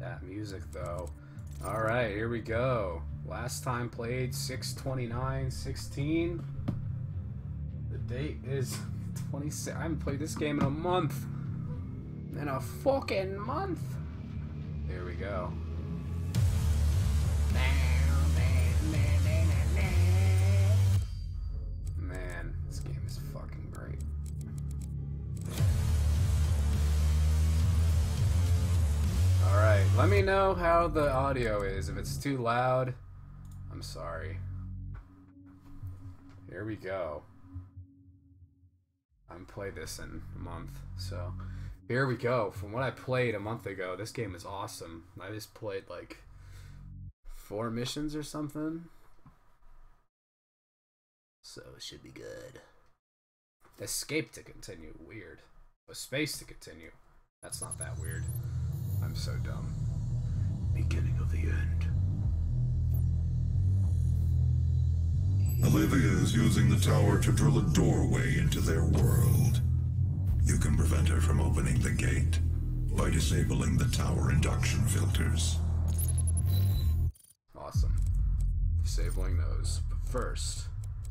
That music, though. Alright, here we go. Last time played 6/29/16. The date is 26. I haven't played this game in a month. In a fucking month. Here we go. Man, this game is fucking great. Alright, let me know how the audio is. If it's too loud, I'm sorry. Here we go. I haven't played this in a month, so here we go. From what I played a month ago, this game is awesome. I just played like 4 missions or something, so it should be good. Escape to continue, weird. A space to continue, that's not that weird. I'm so dumb. Beginning of the end. Olivia is using the tower to drill a doorway into their world. You can prevent her from opening the gate by disabling the tower induction filters. Awesome. Disabling those. But first,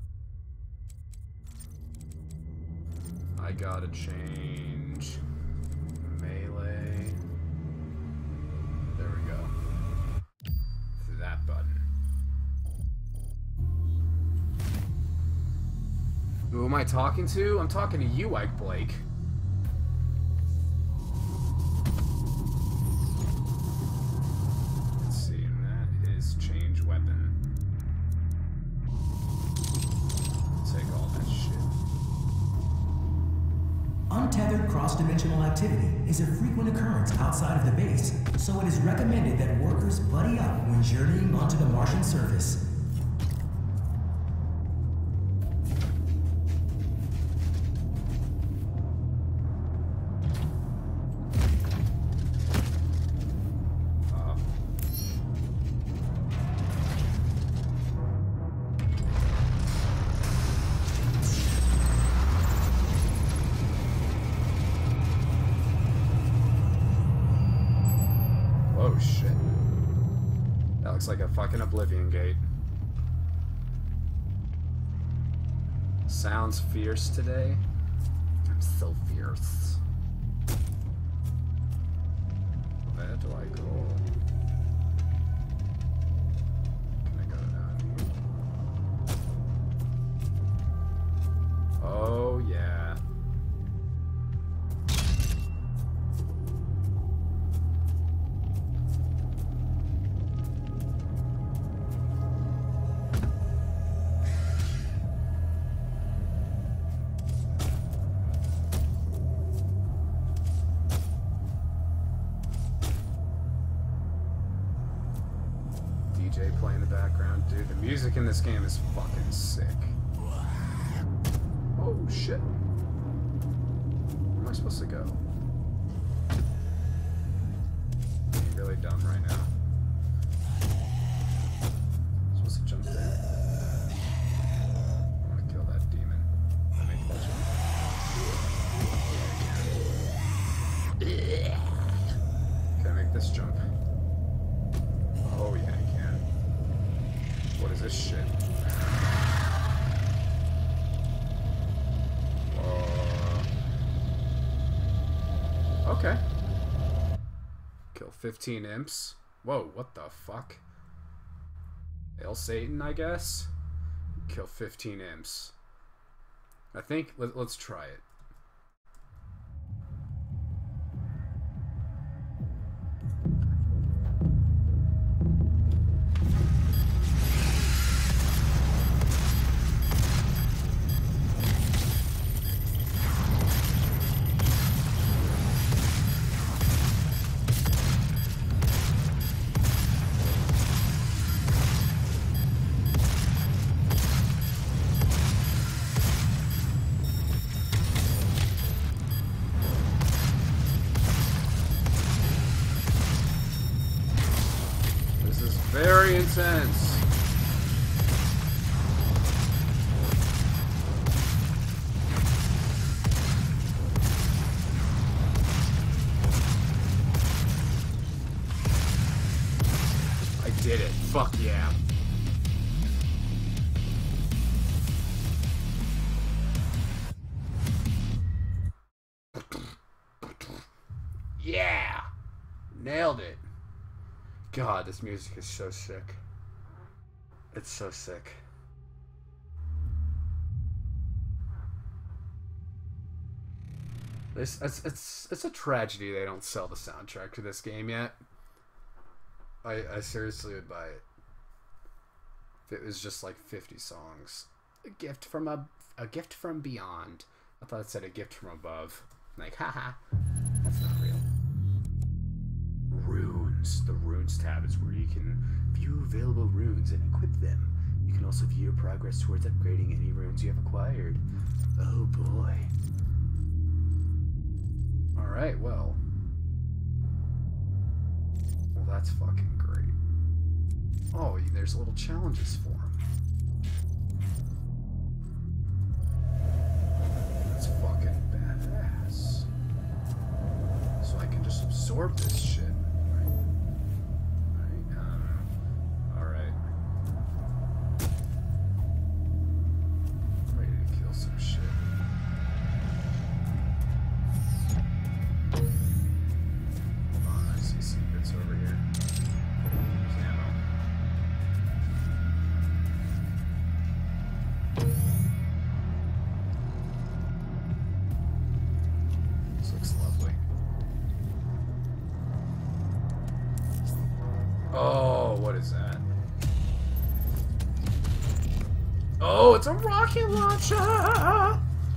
I gotta change melee. There we go. To that button. Who am I talking to? I'm talking to you, Ike Blake. Let's see, and that is change weapon. Take all that shit. Untethered cross-dimensional activity is a frequent occurrence outside of the base, so it is recommended that workers buddy up when journeying onto the Martian surface. Oh shit. That looks like a fucking Oblivion gate. Sounds fierce today. I'm so fierce. Where do I go? Can I go down here? Oh yeah. DJ playing in the background. Dude, the music in this game is fucking sick. Oh shit. Where am I supposed to go? I'm really dumb right now. I'm supposed to jump there. I want to kill that demon. Can I make that jump? Can I make this jump? Oh yeah, I can. What is this shit? Okay. Kill 15 imps. Whoa, what the fuck? Hail Satan, I guess? Kill 15 imps. I think, let's try it. Very intense. did it. Fuck yeah. Yeah! Nailed it. God, this music is so sick. It's so sick. It's a tragedy they don't sell the soundtrack to this game yet. I seriously would buy it. If it was just like 50 songs. A gift from beyond. I thought it said a gift from above. Like, haha. That's not real. Runes. The runes tab is where you can view available runes and equip them. You can also view your progress towards upgrading any runes you have acquired. Oh boy. Alright, well. Well, that's fucking great. Oh, there's little challenges for him. That's fucking badass. So I can just absorb this shit. Alright. I'm ready to kill some shit. Over here. There's ammo. This looks lovely. Oh, what is that? Oh, it's a rocket launcher!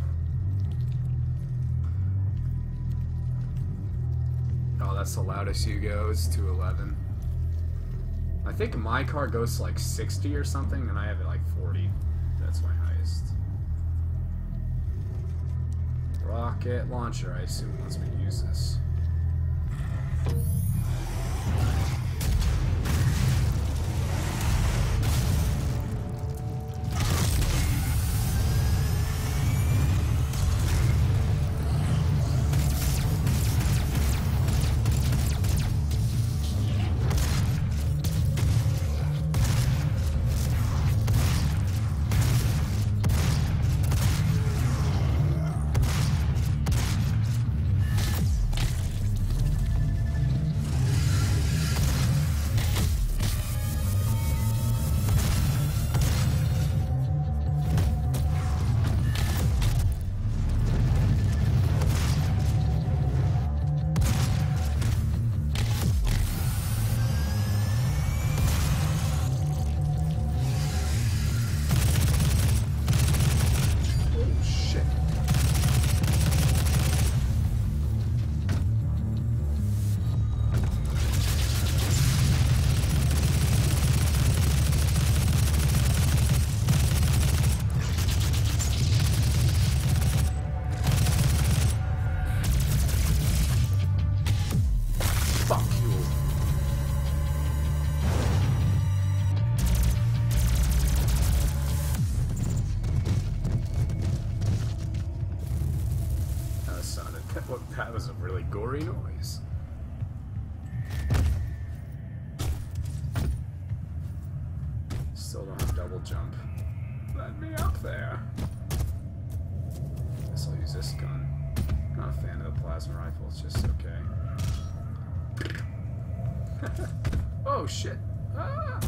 That's the loudest you go is 211. I think my car goes to like 60 or something, and I have it like 40. That's my highest. Rocket launcher, I assume it lets me use this. That was a really gory noise. Still don't have double jump. Let me up there. Guess I'll use this gun. Not a fan of the plasma rifle, it's just okay. Oh shit! Ah!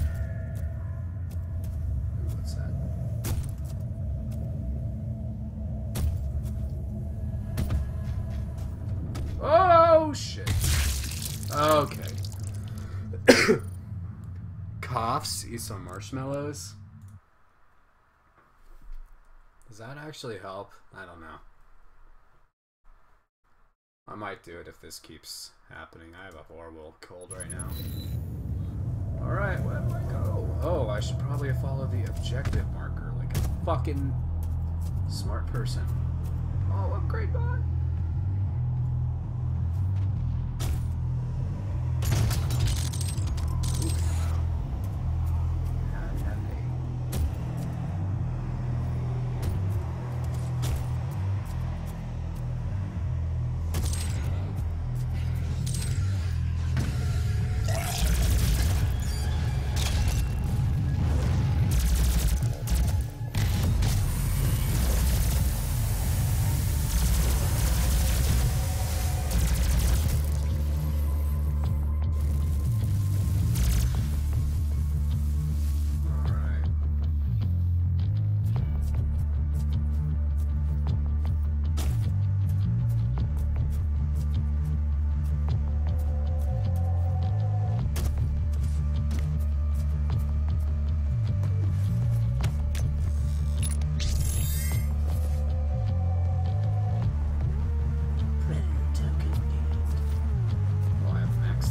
Ooh, what's that? Oh shit. Okay. Coughs, eat some marshmallows. Does that actually help? I don't know. I might do it if this keeps happening. I have a horrible cold right now. Alright, where do I go? Oh, I should probably follow the objective marker like a fucking smart person. Oh, upgrade bot.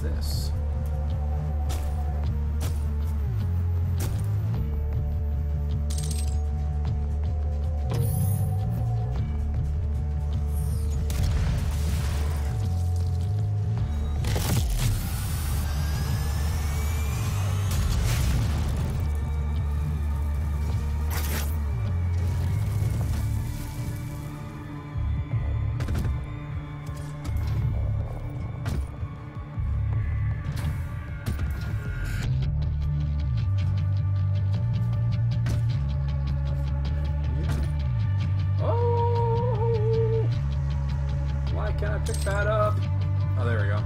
this? Can I pick that up? Oh, there we go.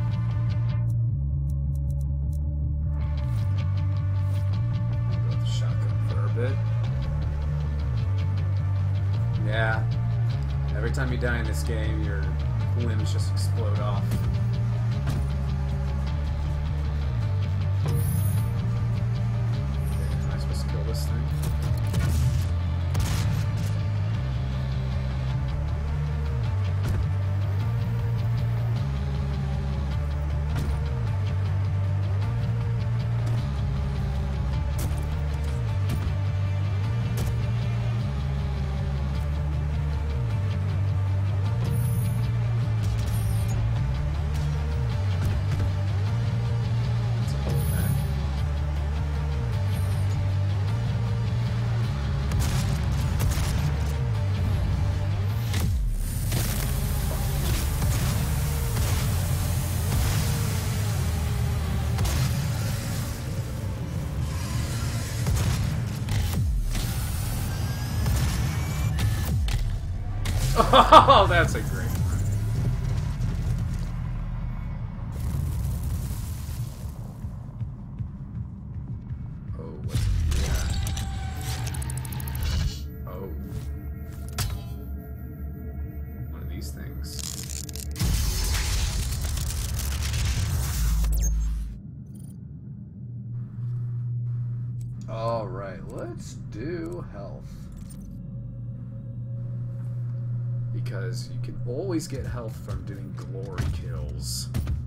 I'll go with the shotgun for a bit. Yeah. Every time you die in this game, your limbs just explode off. Okay, am I supposed to kill this thing? Oh, that's a great one. Oh, what's that? Oh. One of these things. Alright, let's do health. Because you can always get health from doing glory kills.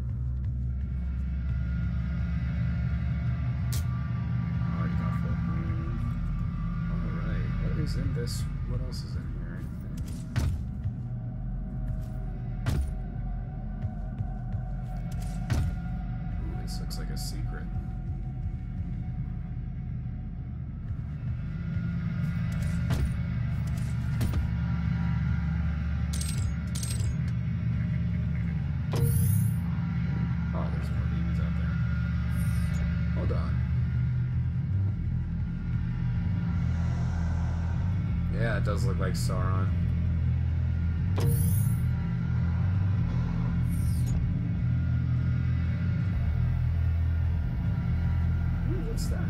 Already got full. Alright, what is in this? What else is in here? Ooh, this looks like a secret. Yeah, it does look like Sauron. Ooh, what's that?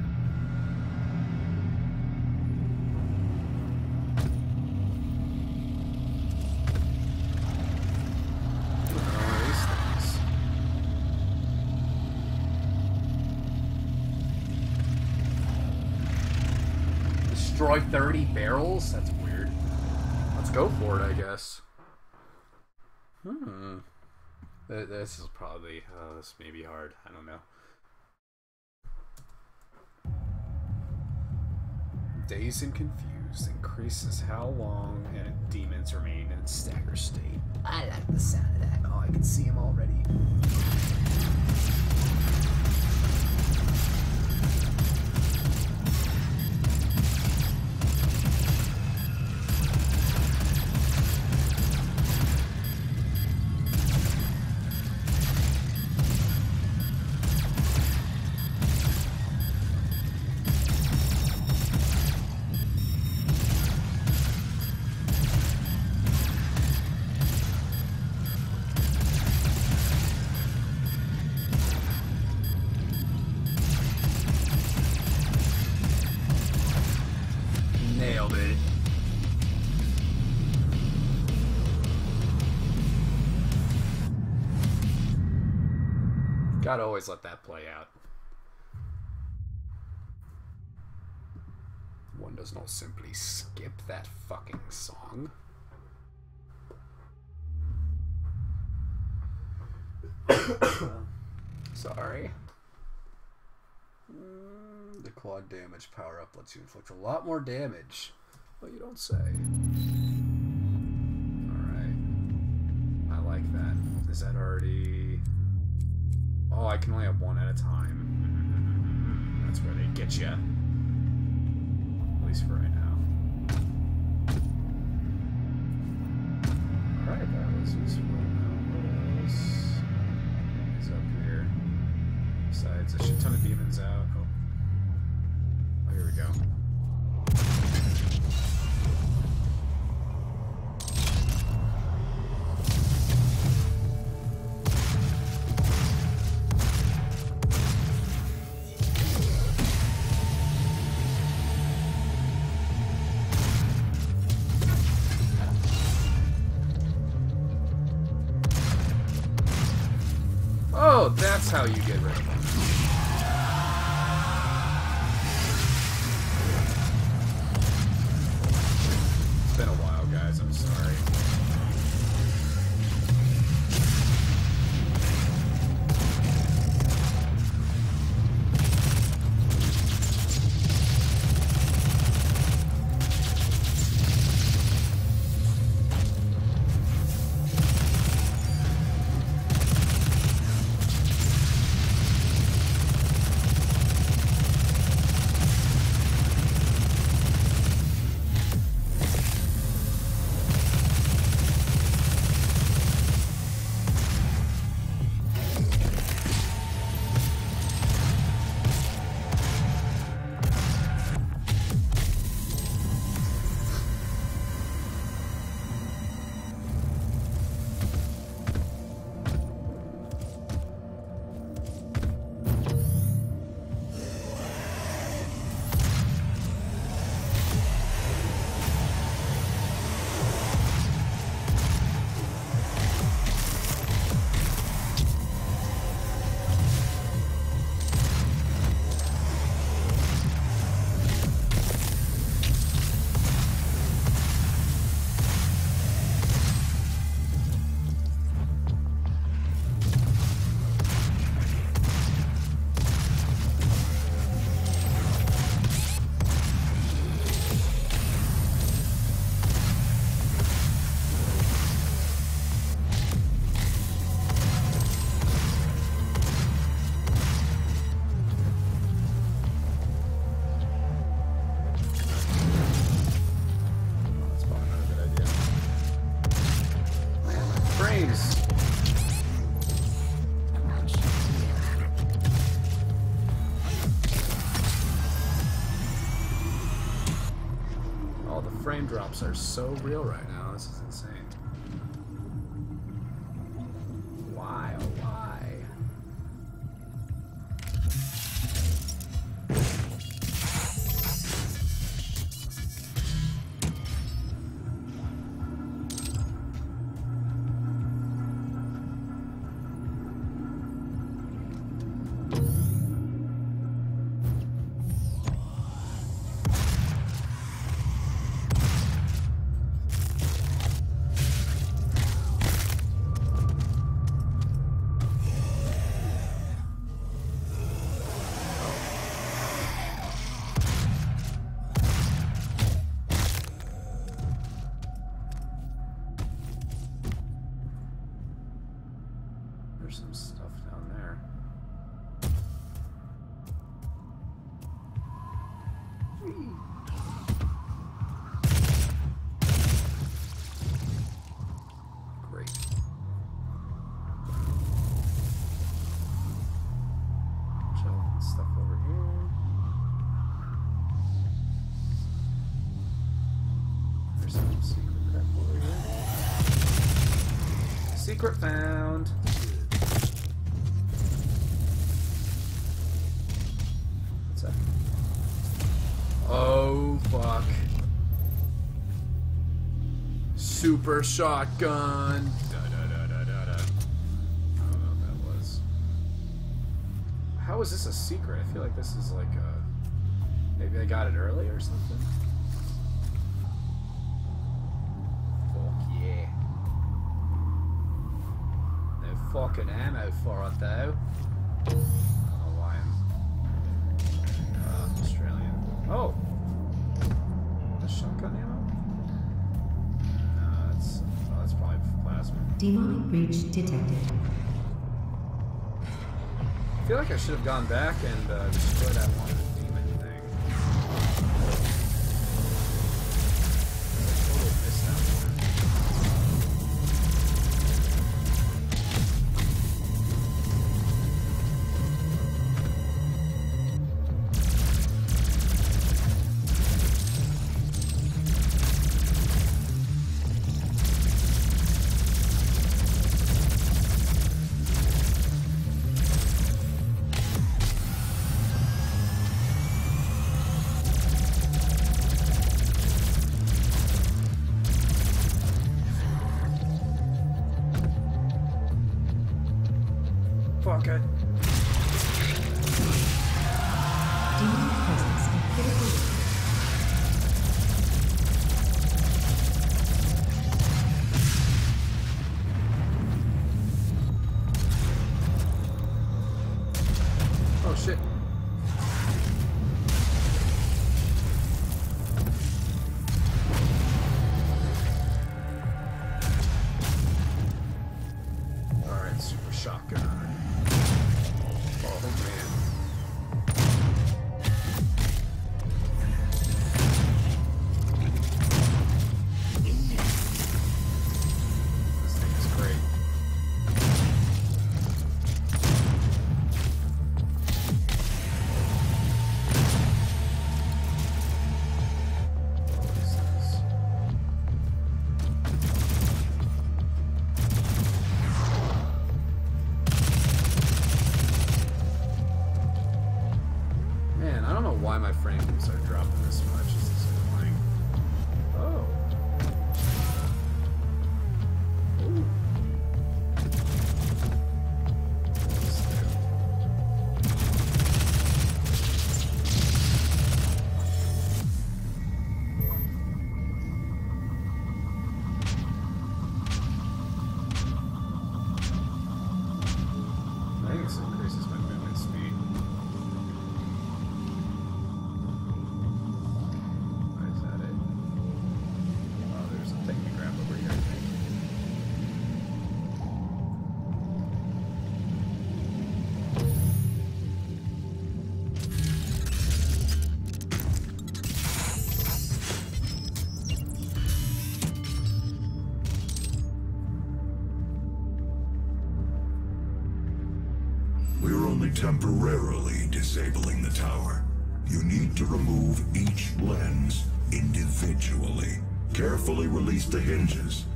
Destroy 30 barrels? That's weird. Let's go for it, I guess. This is probably... this may be hard. I don't know. Dazed and confused increases how long demons remain in stagger state. I like the sound of that. Oh, I can see him already. Nailed it. Gotta always let that play out. One does not simply skip that fucking song. Sorry. The quad damage power up lets you inflict a lot more damage. Well, you don't say. Alright. I like that. Is that already... Oh, I can only have one at a time. That's where they get you. At least for right now. Alright, that was useful. Now what else is up here? Besides a shit ton of demons out. Oh, here we go. Oh, that's how you get rid of them. It's been a while, guys. I'm sorry. Frame drops are so real right now. This is insane. Why? Oh, why? There's some stuff down there. Whee. Great. Stuff over here. There's some secret crap over here. Secret found. Oh, fuck. Super shotgun. Da, da, da, da, da, da. I don't know what that was. How is this a secret? I feel like this is like a... Maybe I got it early or something? Fuck yeah. No fucking ammo for it though. Demonic breach detected. I feel like I should have gone back and destroyed that one demon thing. I totally missed that one. Fuck it. Demonic presence in critical. Oh shit. Alright, super shotgun. Oh man. This thing is great. What is this? Man, I don't know why my frames are dropping this much. This is annoying. Oh. Ooh. What's there? I think this increases my movement speed. Is that it? Oh, there's a thing to grab over here, I think. We're only temporarily disabling the tower. You need to remove each lens individually. Carefully release the hinges.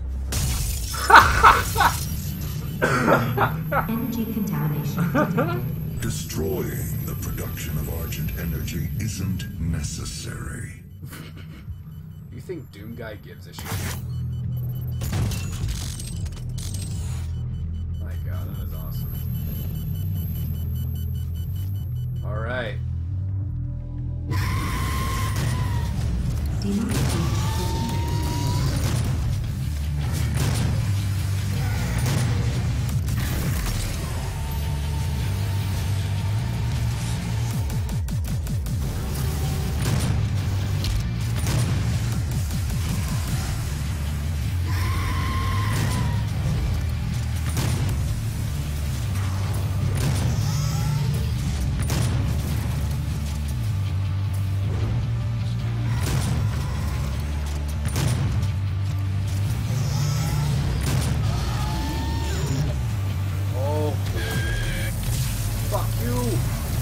Energy contamination detected. Destroying the production of Argent energy isn't necessary. You think Doom Guy gives a shit? My god, that is awesome. Alright. Demonic breach detected. Oh. Fuck you.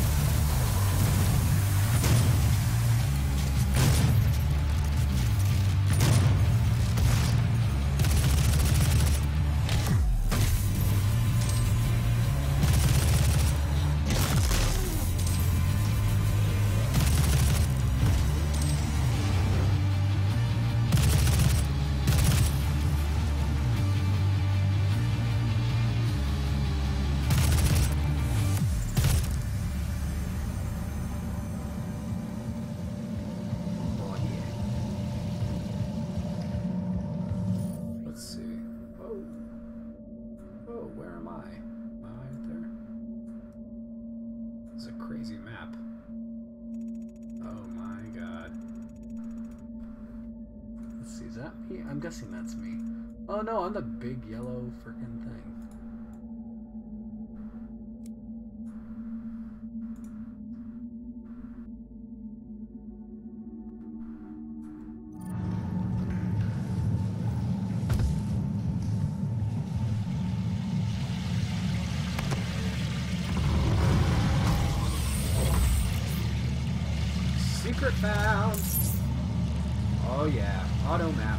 Oh, yeah. Let's see. Oh. Oh, where am I? Am I right there? It's a crazy map. Oh my god. Let's see, is that me? I'm guessing that's me. Oh no, I'm the big yellow freaking thing. Secret found! Oh yeah, auto map.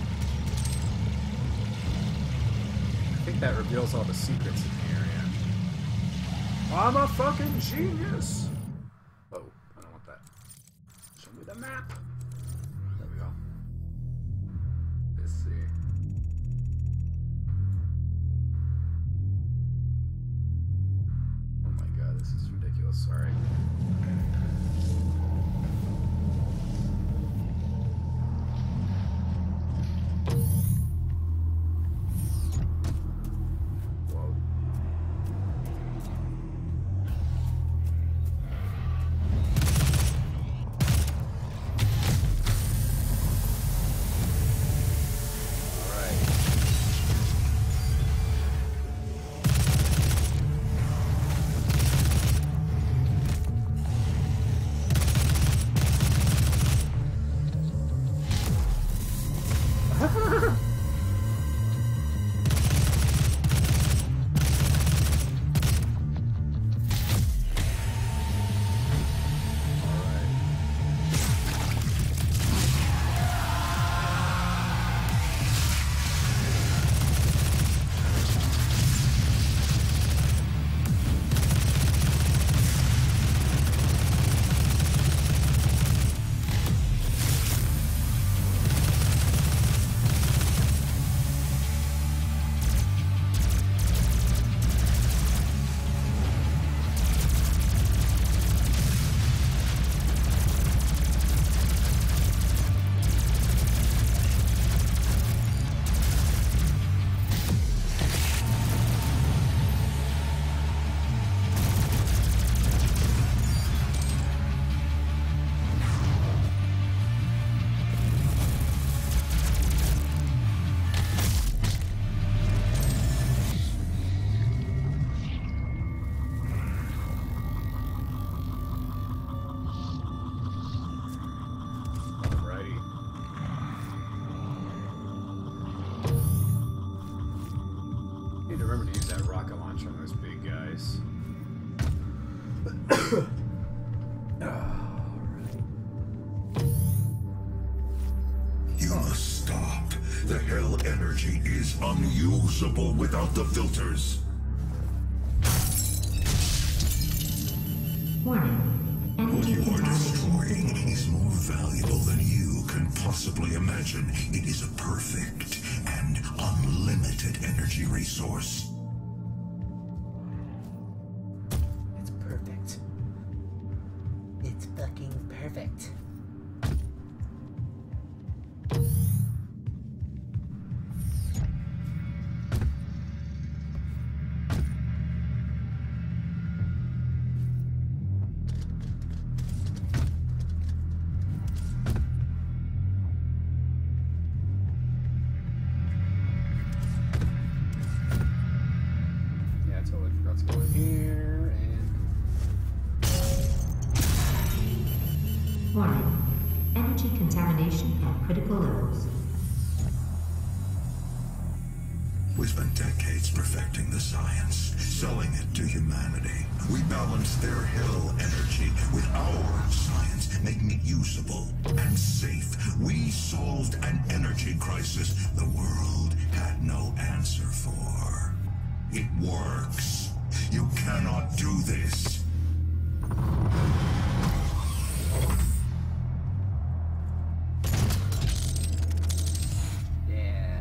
I think that reveals all the secrets in the area. I'm a fucking genius! Oh, I don't want that. Show me the map. There we go. Let's see. Oh my god, this is ridiculous. Sorry. Remember to use that rocket launcher on those big guys. You must stop. The hell energy is unusable without the filters. Warning. What Energy you are contamination destroying detected. is more valuable than you can possibly imagine. It is a perfect and unlimited energy resource. It's perfect. It's fucking perfect. Yeah, I totally forgot to go in here and Warning. Energy contamination at critical levels. We spent decades perfecting the science, selling it to humanity. We balanced their hell energy with our science, making it usable and safe. We solved an energy crisis the world had no answer for. It works. You cannot do this. yeah.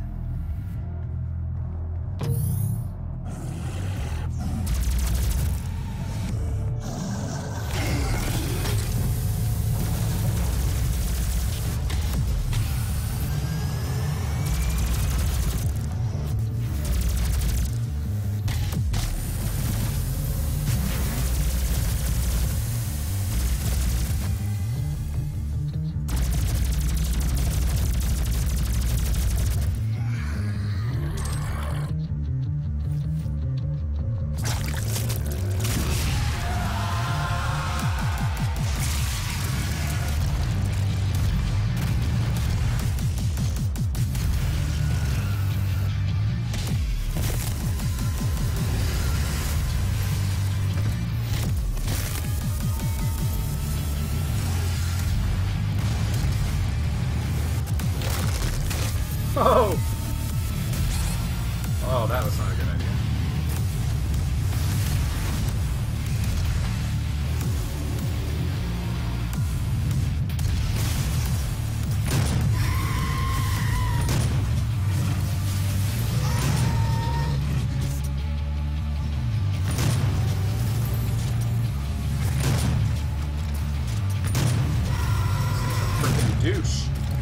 douche.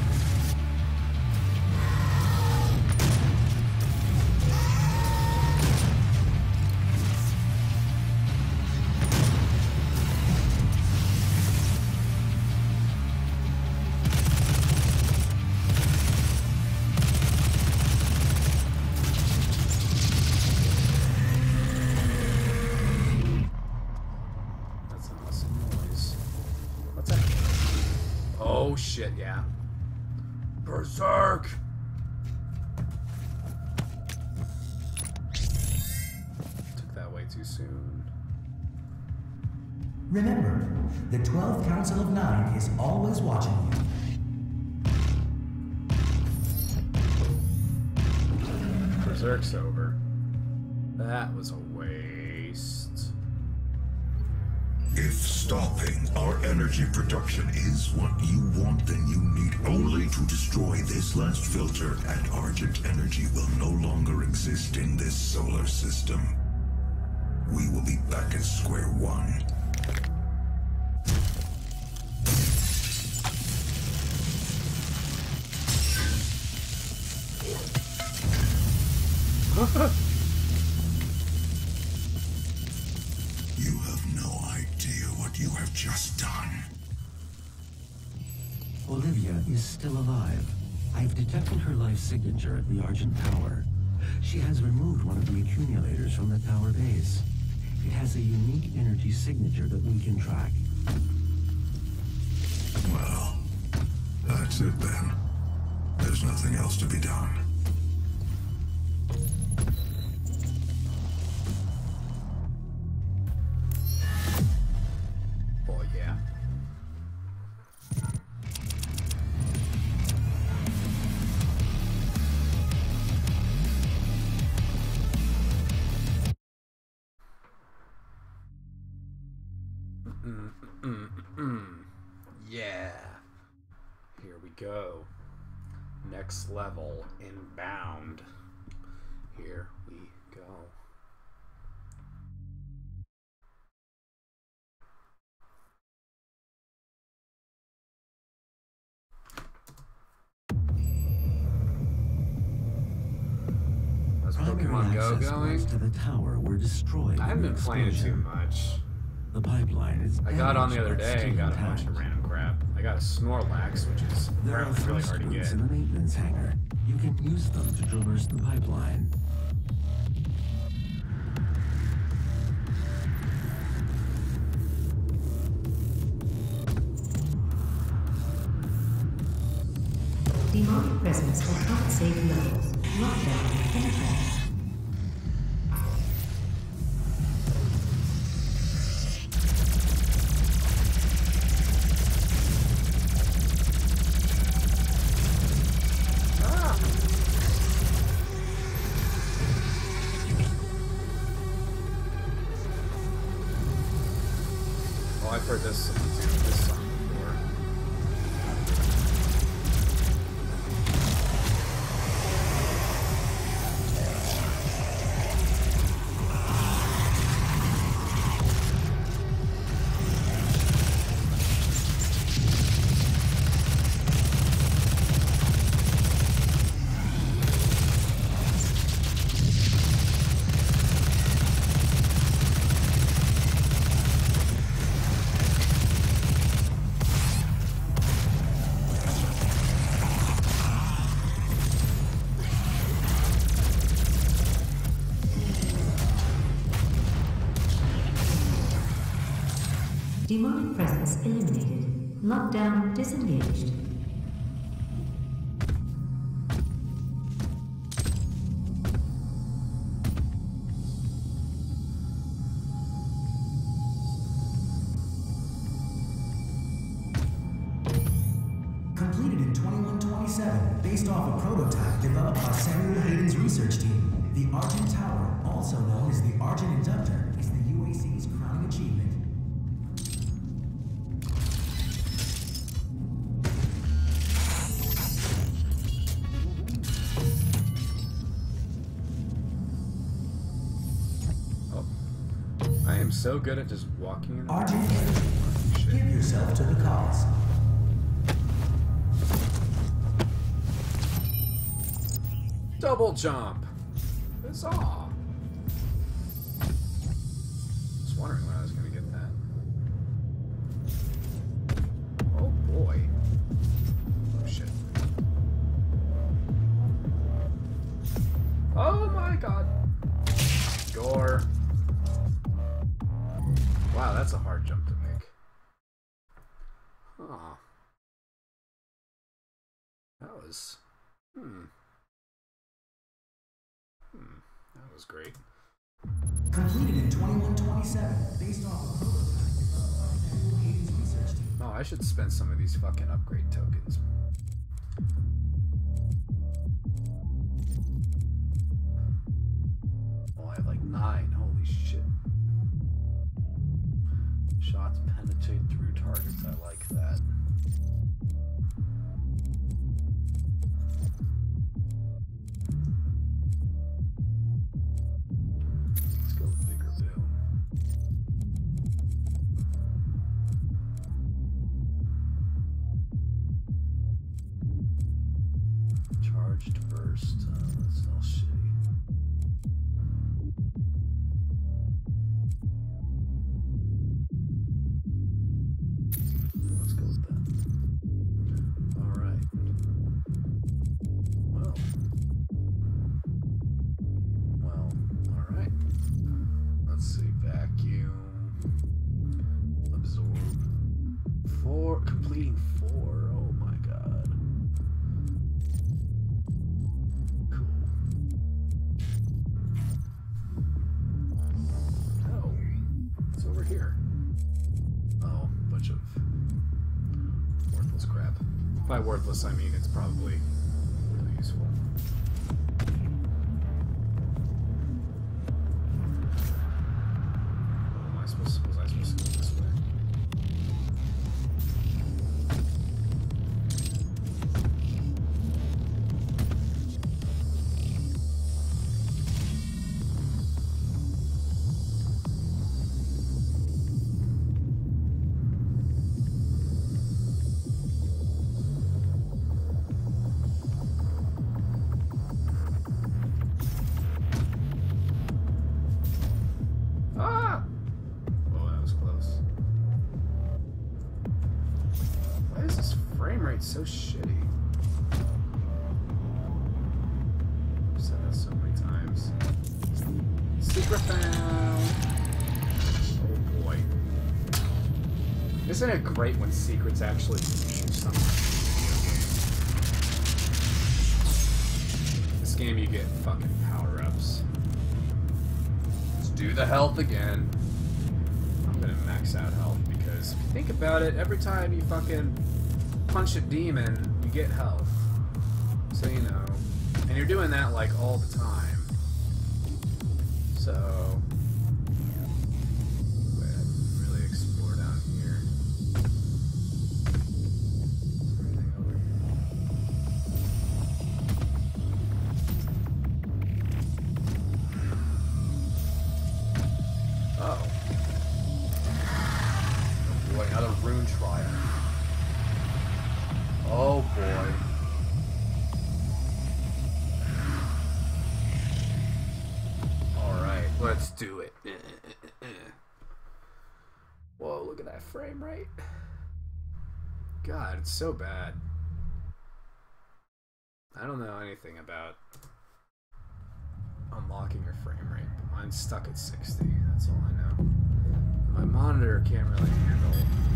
Oh shit, yeah. Berserk! Took that way too soon. Remember, the 12th Council of Nine is always watching you. Berserk's over. That was a waste. If stopping our energy production is what you want, then you need only to destroy this last filter, and Argent energy will no longer exist in this solar system. We will be back at square one. You have no idea what you have just done. Olivia is still alive. I've detected her life signature at the Argent Tower. She has removed one of the accumulators from the tower base. It has a unique energy signature that we can track. Well, that's it then. There's nothing else to be done. Oh yeah. Yeah. Here we go. Next level, Inbound. Here we go. How's Pokemon Go going? To the tower were destroyed. I haven't been playing it too much. The pipeline is. I got on the other damaged, but day and still got a bunch of intact. random crap. I got a Snorlax, which is There are apparently really thrust hard to routes get. in the maintenance hangar. You can use them to traverse the pipeline. Demonic presence at unsafe levels. Lockdown in effect. Oh, I've heard this song before. Demonic presence eliminated. Lockdown disengaged. Completed in 2127, based off a prototype developed by Samuel Hayden's research team. The Argent Tower, also known as the Argent Inductor, is the UAC's crowning achievement. Oh. I am so good at just walking in the Argent Energy, give yourself to the cause. Double jump. Huzzah. Just wondering when I was gonna get that. Oh boy. Oh shit. Oh my god. Gore. Wow, that's a hard jump to make. Huh. That was... That was great. Completed in 2127, based off a prototype developed by Samuel Hayden's research team. Oh, I should spend some of these fucking upgrade tokens. Oh, I have like 9. Holy shit. Shots penetrate through targets. I like that. Let's go with bigger boom. Charged burst. That's all shitty. Let's go with that. Alright. Well, alright. Let's see. Vacuum. Absorb. 4. Completing 4. Oh my god. Cool. Oh. It's over here. Oh, bunch of worthless crap. By worthless, I mean it's probably really useful. Am I supposed to, was I supposed to go this way? Ah! Oh, that was close. Why is this frame rate so shitty? I've said that so many times. Secret found! Oh boy. Isn't it great when secrets actually mean something? This game you get fucking power-ups. Do the health again. I'm gonna max out health because if you think about it, every time you fucking punch a demon, you get health. So you know. And you're doing that like all the time. So wait, I didn't really explore down here. Is there anything over here? Oh. Oh boy, another rune trial. Oh boy. Alright, let's do it. Whoa, look at that frame rate. God, it's so bad. I don't know anything about unlocking your frame rate, but mine's stuck at 60. That's all I know. My monitor can't really handle.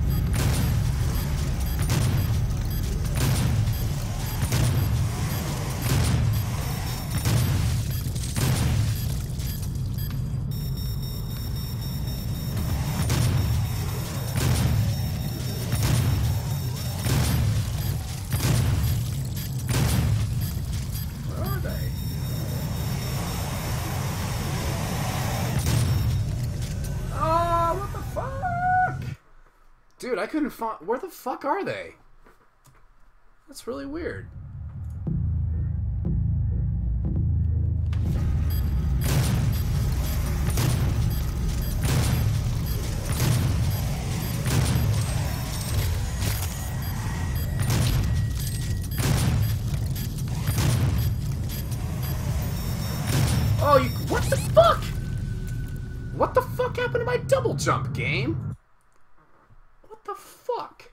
Where are they? Oh, what the fuck? Dude, I couldn't find... Where the fuck are they? That's really weird. jump, game? What the fuck?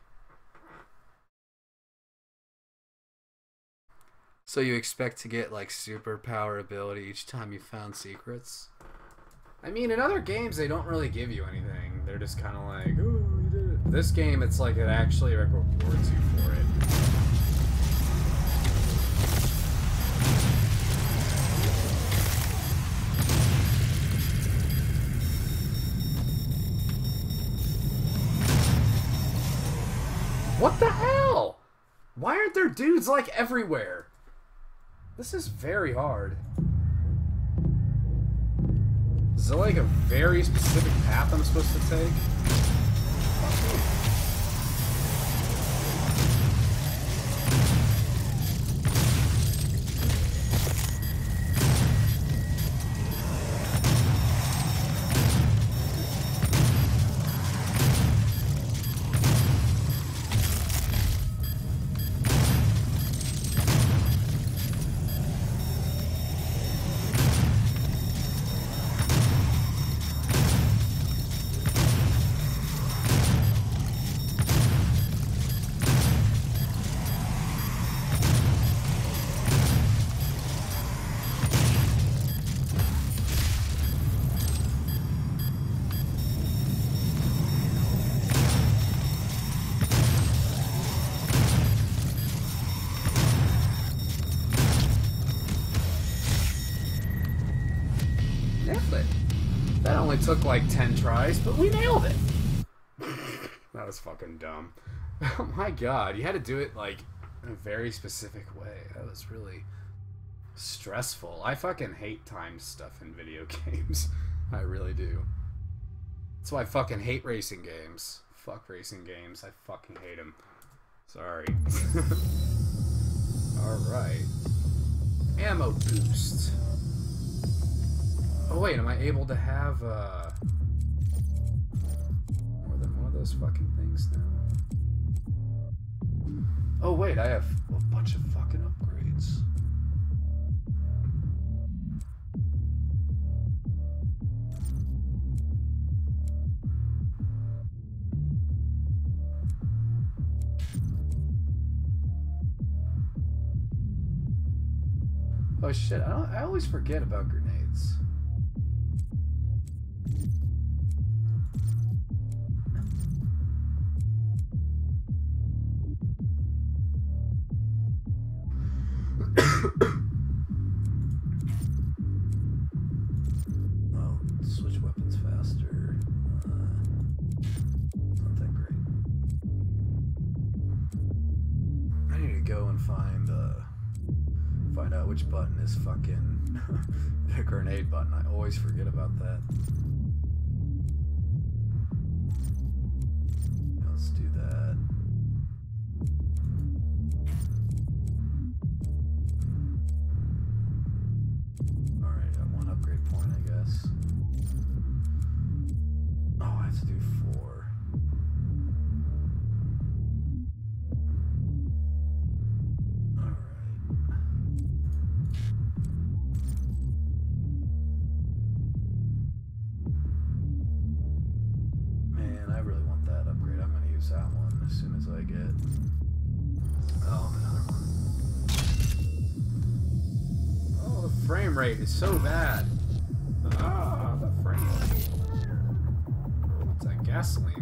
So you expect to get like superpower ability each time you found secrets? I mean, in other games they don't really give you anything. They're just kind of like, oh, you did it. This game, it's like it actually rewards you for it. What the hell? Why aren't there dudes like everywhere? This is very hard. Is there like a very specific path I'm supposed to take? That only took like 10 tries, but we nailed it. That was fucking dumb. Oh my god, you had to do it like in a very specific way. That was really stressful. I fucking hate time stuff in video games. I really do. That's why I fucking hate racing games. Fuck racing games. I fucking hate them. Sorry. Alright. Ammo boost. Oh wait, am I able to have more than one of those fucking things now? Oh wait, I have a bunch of fucking upgrades. Oh shit, I always forget about grenades. Oh, switch weapons faster. Not that great. I need to go and find out which button is fucking the grenade button. I always forget about that. Let's do that. Alright, got one upgrade point, I guess. Oh, I have to do 4. That one as soon as I get another one. Oh, the frame rate is so bad. Ah, the frame rate. What's that, gasoline?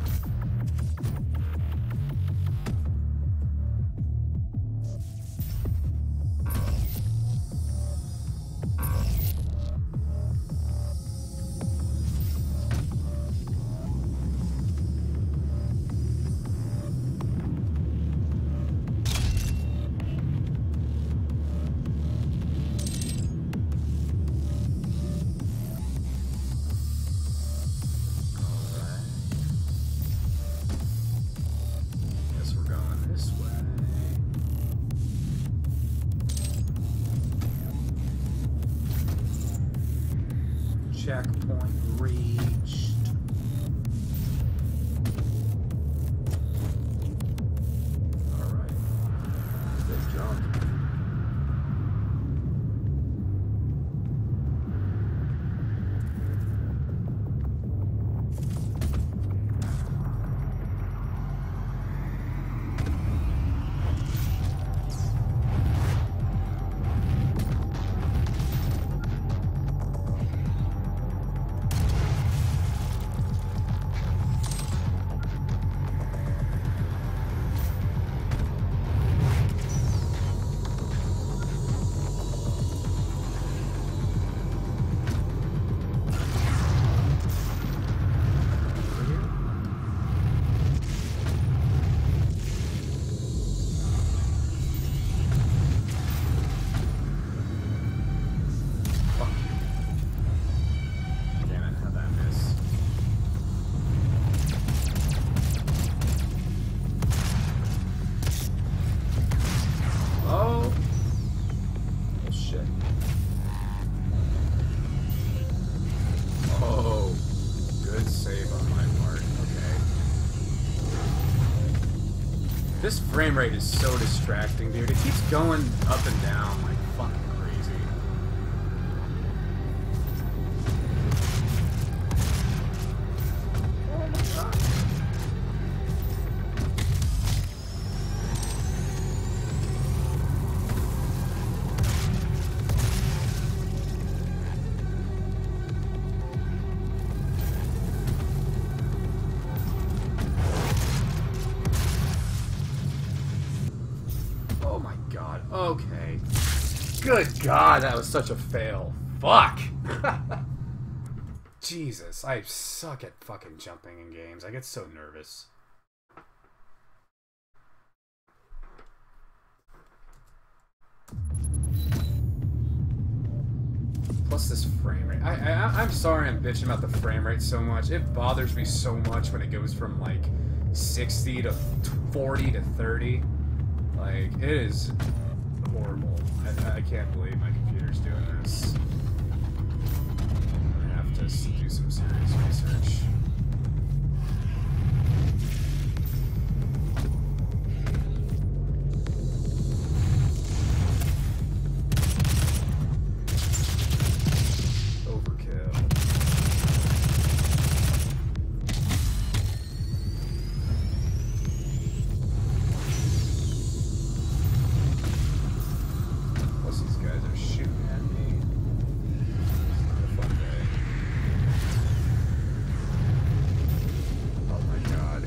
Checkpoint reached. Alright. Let's jump. This frame rate is so distracting, dude. It keeps going up and down like fucking crazy. Oh my god. Oh my god. Okay. Good god, that was such a fail. Fuck! Jesus, I suck at fucking jumping in games. I get so nervous. Plus this frame rate. I'm sorry I'm bitching about the frame rate so much. It bothers me so much when it goes from like 60 to 40 to 30. Like, it is horrible. I can't believe my computer's doing this. I'm gonna have to do some serious research. Overkill. Plus these guys are shooting at me. It's not a fun day. Oh my god.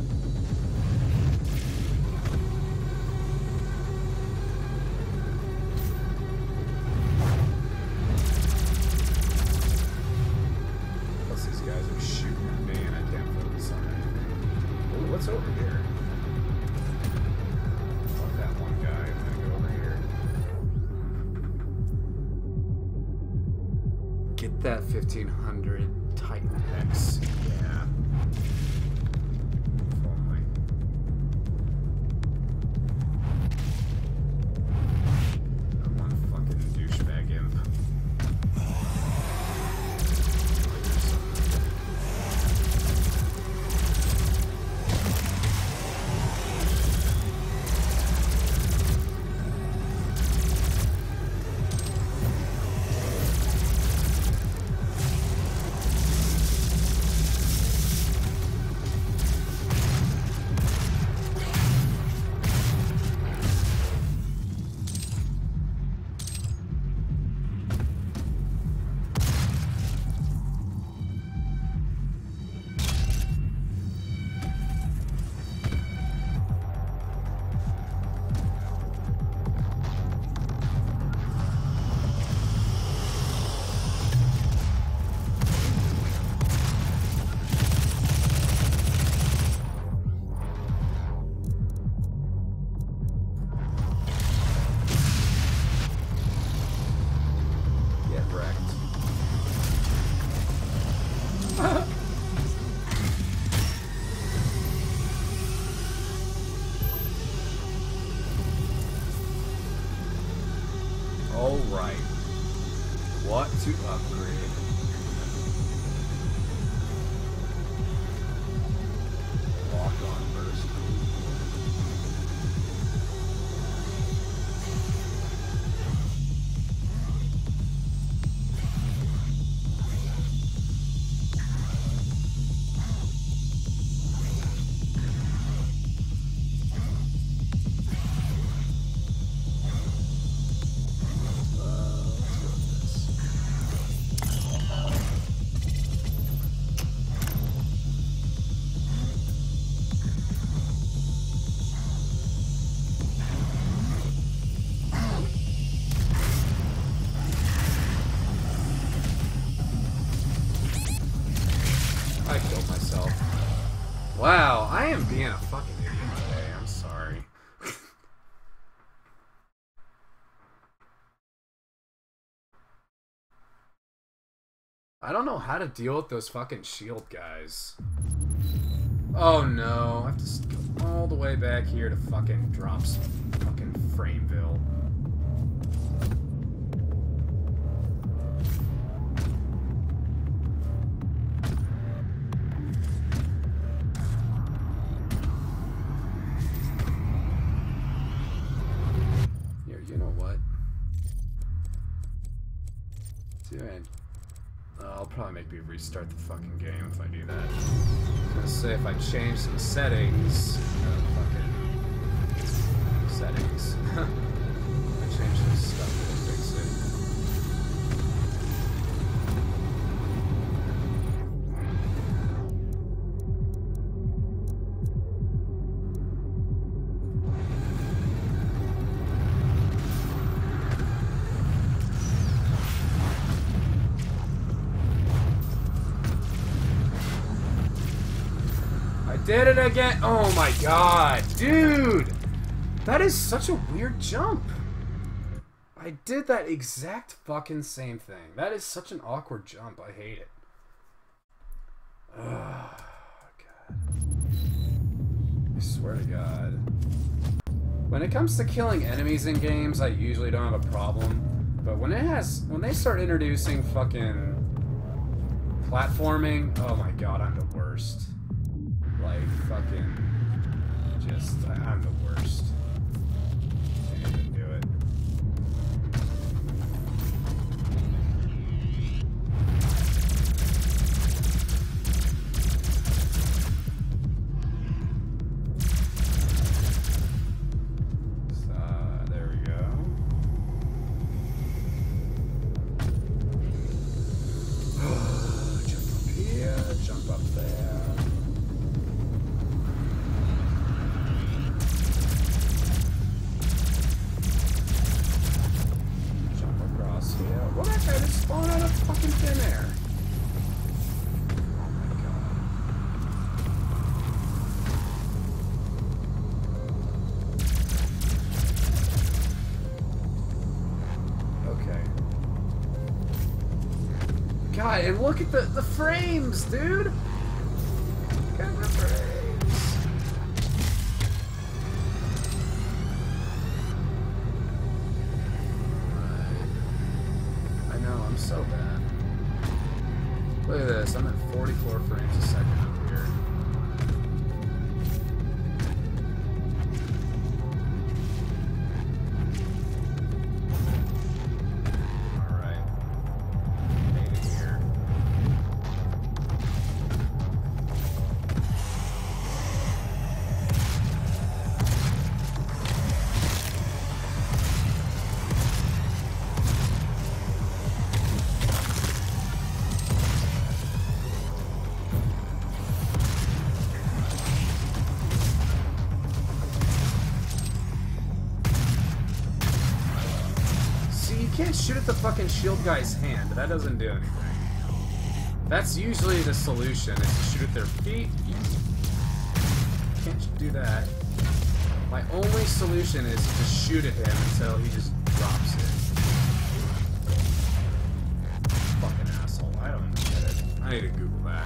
Plus these guys are shooting at me and I can't focus on anything. Ooh, what's over here? Fuck that one guy. I'm gonna go over here. Get that 1500 Titan Hex. Yeah. If only. I'm one fucking douchebag imp. Get wrecked. All right. What to upgrade? Lock on burst. Let's go with this. I killed myself. Wow, I am being a fucking idiot today. I'm sorry. I don't know how to deal with those fucking shield guys. Oh no, I have to go all the way back here to fucking drop some fucking Frameville. probably make me restart the fucking game if I do that. I was gonna say if I change some settings, fucking settings. I change some stuff to fix it. Did it again! Oh my god, dude! That is such a weird jump. I did that exact fucking same thing. That is such an awkward jump. I hate it. Oh god. I swear to god. When it comes to killing enemies in games, I usually don't have a problem. But when they start introducing fucking platforming, oh my god, I'm the worst. Like, fucking, I'm the worst. Can't even do it. So, there we go. Jump up here, jump up there. Well, that guy just spawned out of fucking thin air. Oh my god. Okay. God, and look at the frames, dude! Look at the frames. I'm so bad. Look at this, I'm at 44 frames a second up here. Alright. Made it here. You can't shoot at the fucking shield guy's hand. That doesn't do anything. That's usually the solution, is to shoot at their feet. Can't do that. My only solution is to shoot at him until he just drops it. Fucking asshole. I don't get it. I need to Google that.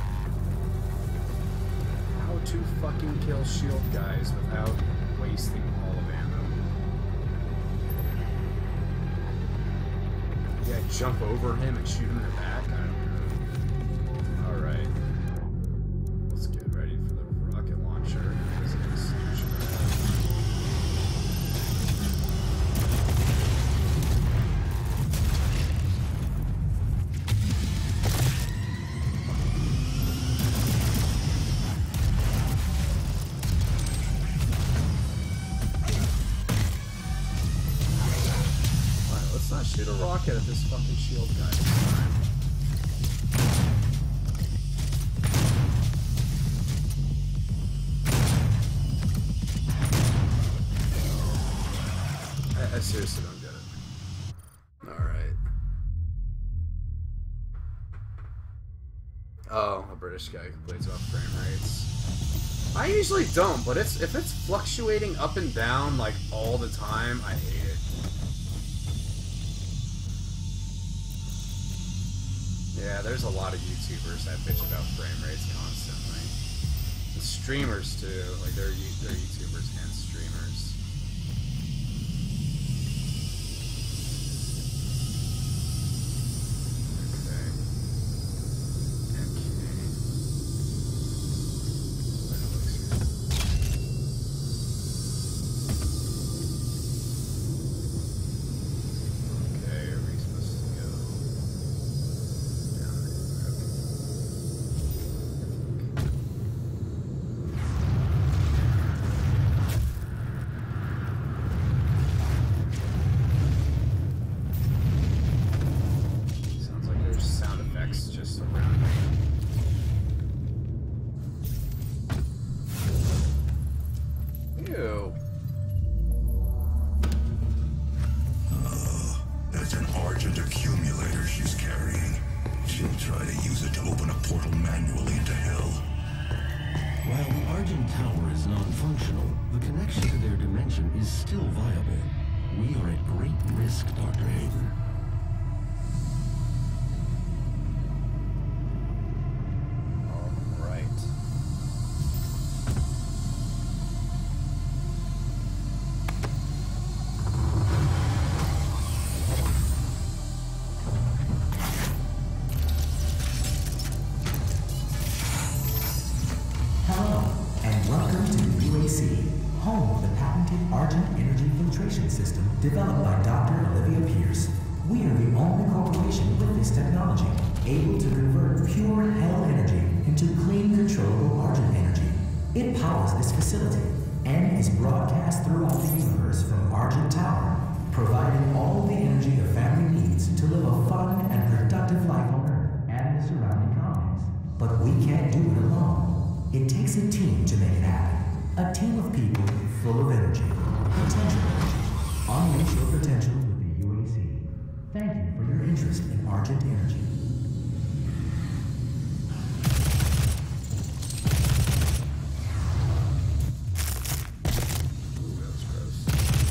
How to fucking kill shield guys without wasting all of ammo. Yeah, jump over him and shoot him in the back? I don't know. Alright. Let's get ready for the rocket launcher. Shoot a rocket at this fucking shield guy this time. I seriously don't get it. Alright. Oh, a British guy complains about frame rates. I usually don't, but if it's fluctuating up and down like all the time, I hate it. Yeah, there's a lot of YouTubers that bitch about frame rates constantly. And streamers too, like they're YouTubers and streamers. Okay. Okay, where are we supposed to go? Down there. Okay. you. That's an Argent accumulator she's carrying. She'll try to use it to open a portal manually into hell. While the Argent Tower is non-functional, the connection to their dimension is still viable. We are at great risk, Dr. Hayden. All right. Hello, and welcome to the UAC, home of the patented Argent Energy Filtration System developed by Dr. Olivia Pierce. We are the only corporation with this technology, able to convert pure hell energy into clean, controllable Argent energy. It powers this facility and is broadcast throughout the universe from Argent Tower, providing all the energy a family needs to live a fun and productive life on Earth and the surrounding colonies. But we can't do it alone. It takes a team to make it happen. A team of people full of energy, potential energy. Unleash your potential with the UAC. Thank you for your interest in Argent Energy. Ooh, that was gross.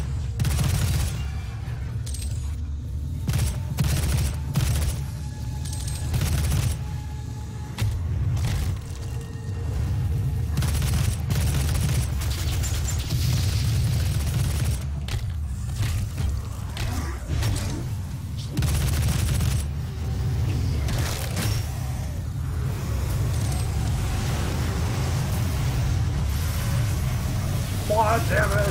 More damage!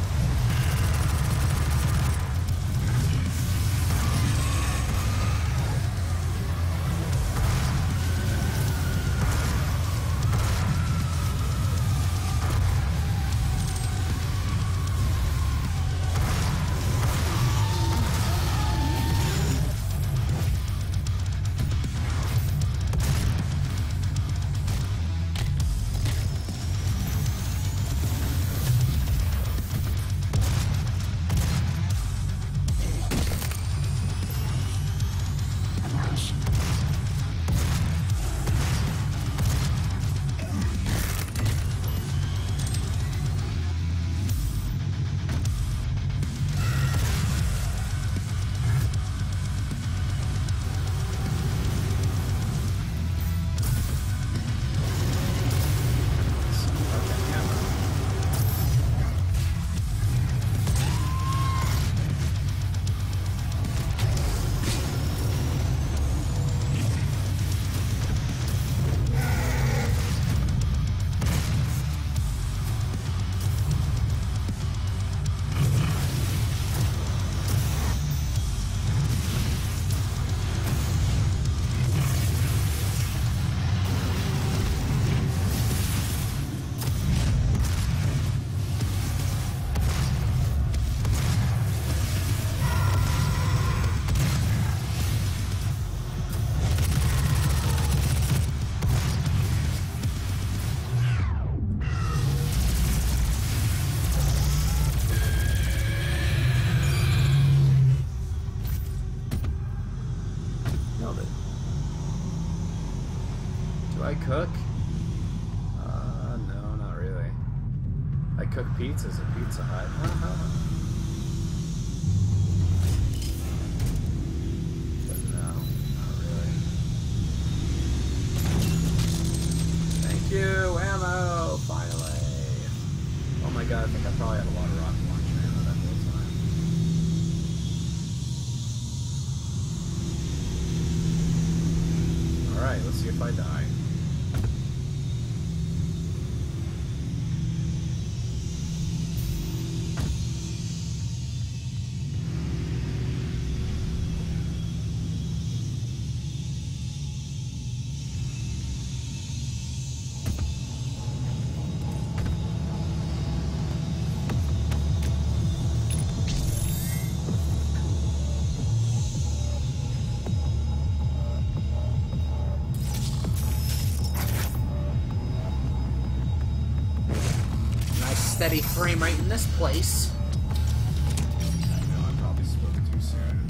I cook? No, not really. I cook pizzas at Pizza Hut. But no, not really. Thank you, ammo! Finally! Oh my god, I think I probably had a lot of rocket launcher ammo that whole time. Alright, let's see if I die. steady frame rate in this place. I know, I probably spoke too soon.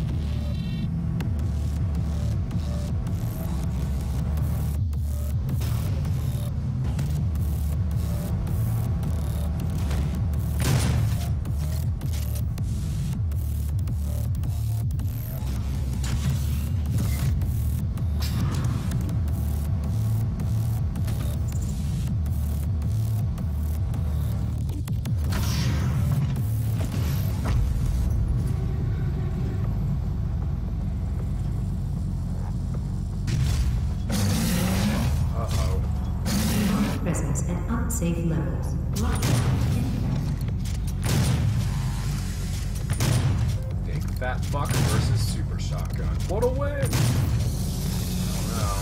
Presence at unsafe levels. Lockdown in Big fat fuck versus super shotgun. What a win! Oh no.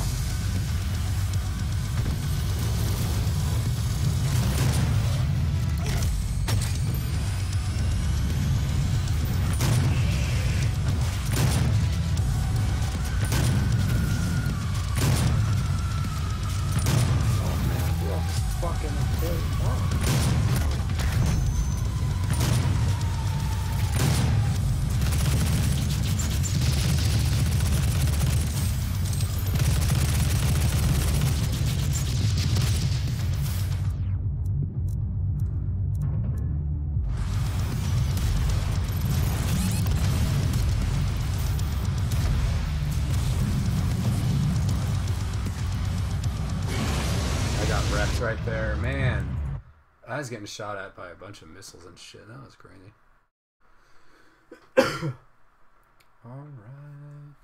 Right there, man. I was getting shot at by a bunch of missiles and shit. That was crazy. All right.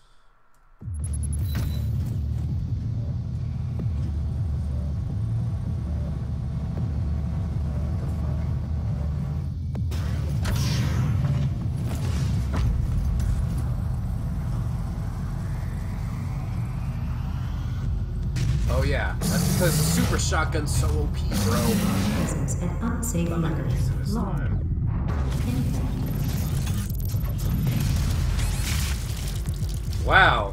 Oh yeah, that's because the super shotgun's so OP, bro. presence at unsafe levels. Lockdown. Wow.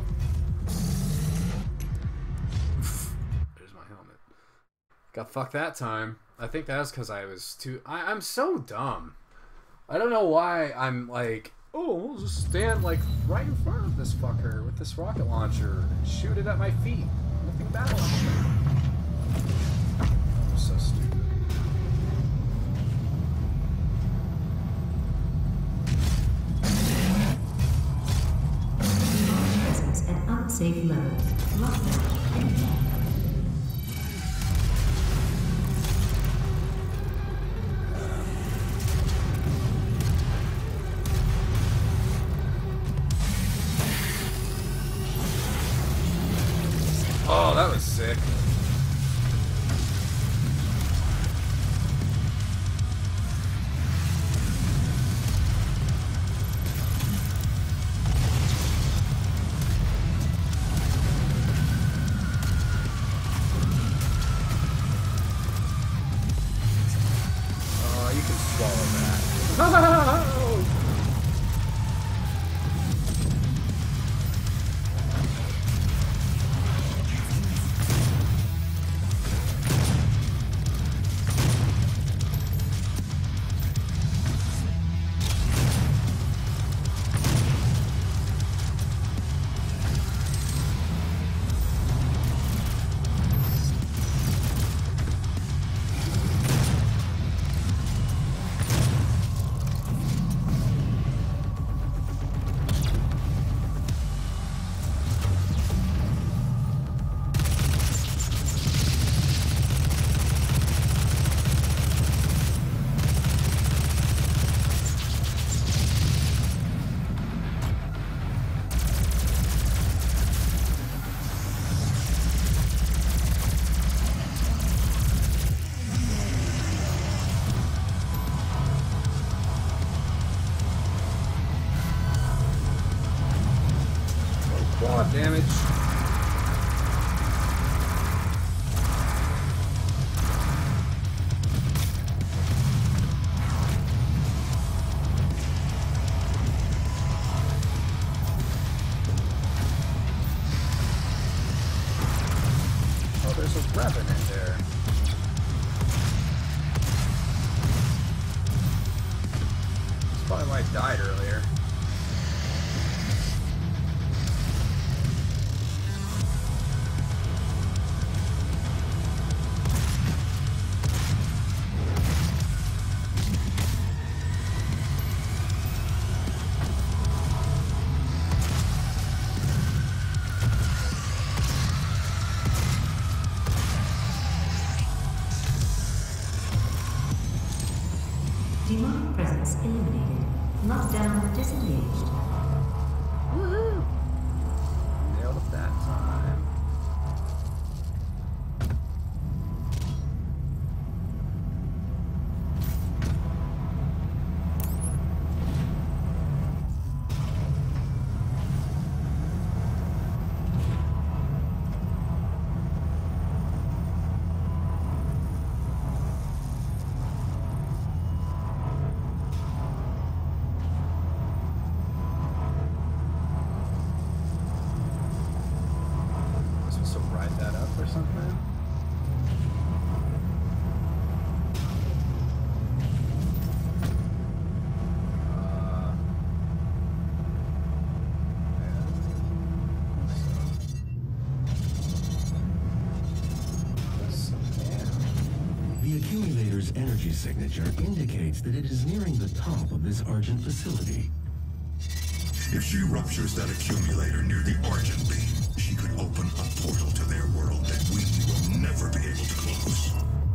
There's my helmet. Got fucked that time. I think that was because I was too... I'm so dumb. I don't know why I'm like, oh, we'll just stand like right in front of this fucker with this rocket launcher and shoot it at my feet. Nothing bad will happen. I'm so stupid. Presence at unsafe levels. Lockdown. Oh, that was sick. Oh, you can swallow that. Quad damage. Oh, there's a weapon in there. I died earlier. Demonic presence eliminated. Lockdown disengaged. Woohoo! Nailed it that time. The accumulator's energy signature indicates that it is nearing the top of this Argent facility. If she ruptures that accumulator near the Argent beam, she could open a portal to their world that we will never be able to close.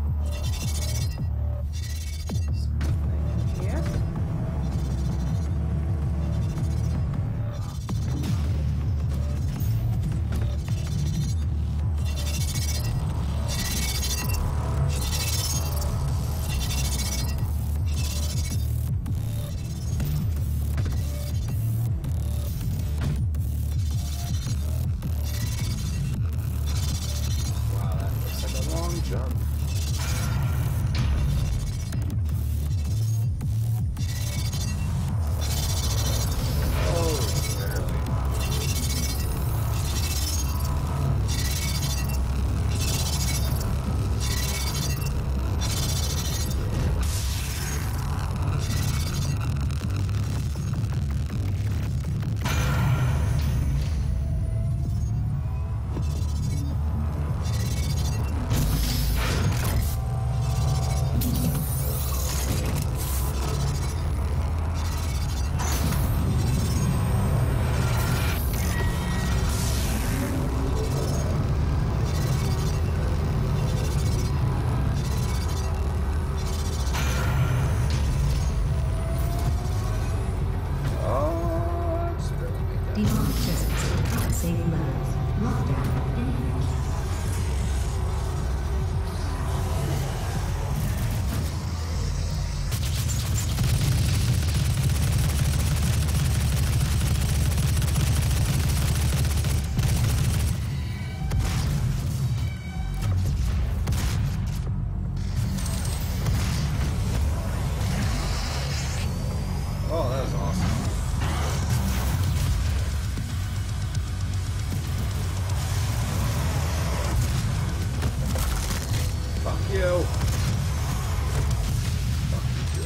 Demonic presence at unsafe levels. Lockdown imminent. Oh, that was awesome. Fuck you. Fuck you.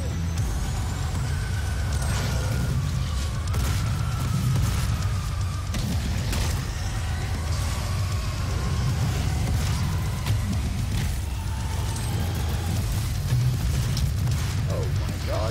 Oh my god.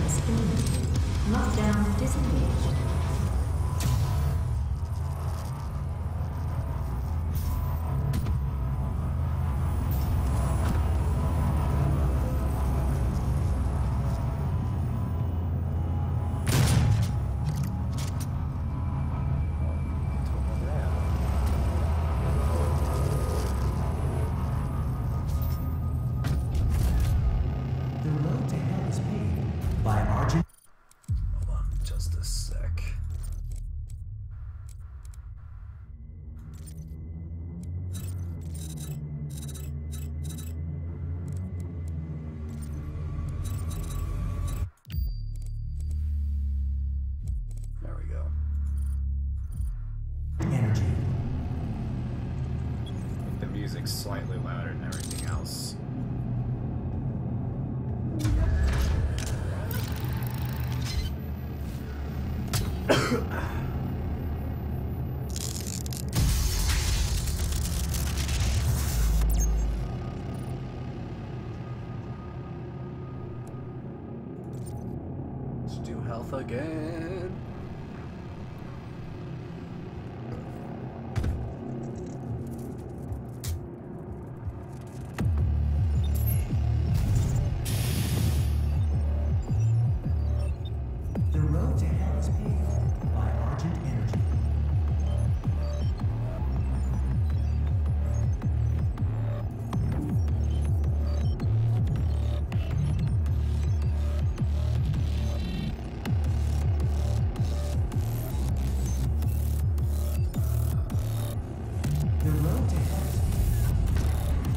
presence eliminated. Lockdown disengaged. The road to hell is paved by Argent. Hold on, just a sec. There we go. Energy. The music's slightly louder than everything else. Let's do health again. The road to hell is paved by Argent Energy. The road to hell is paved.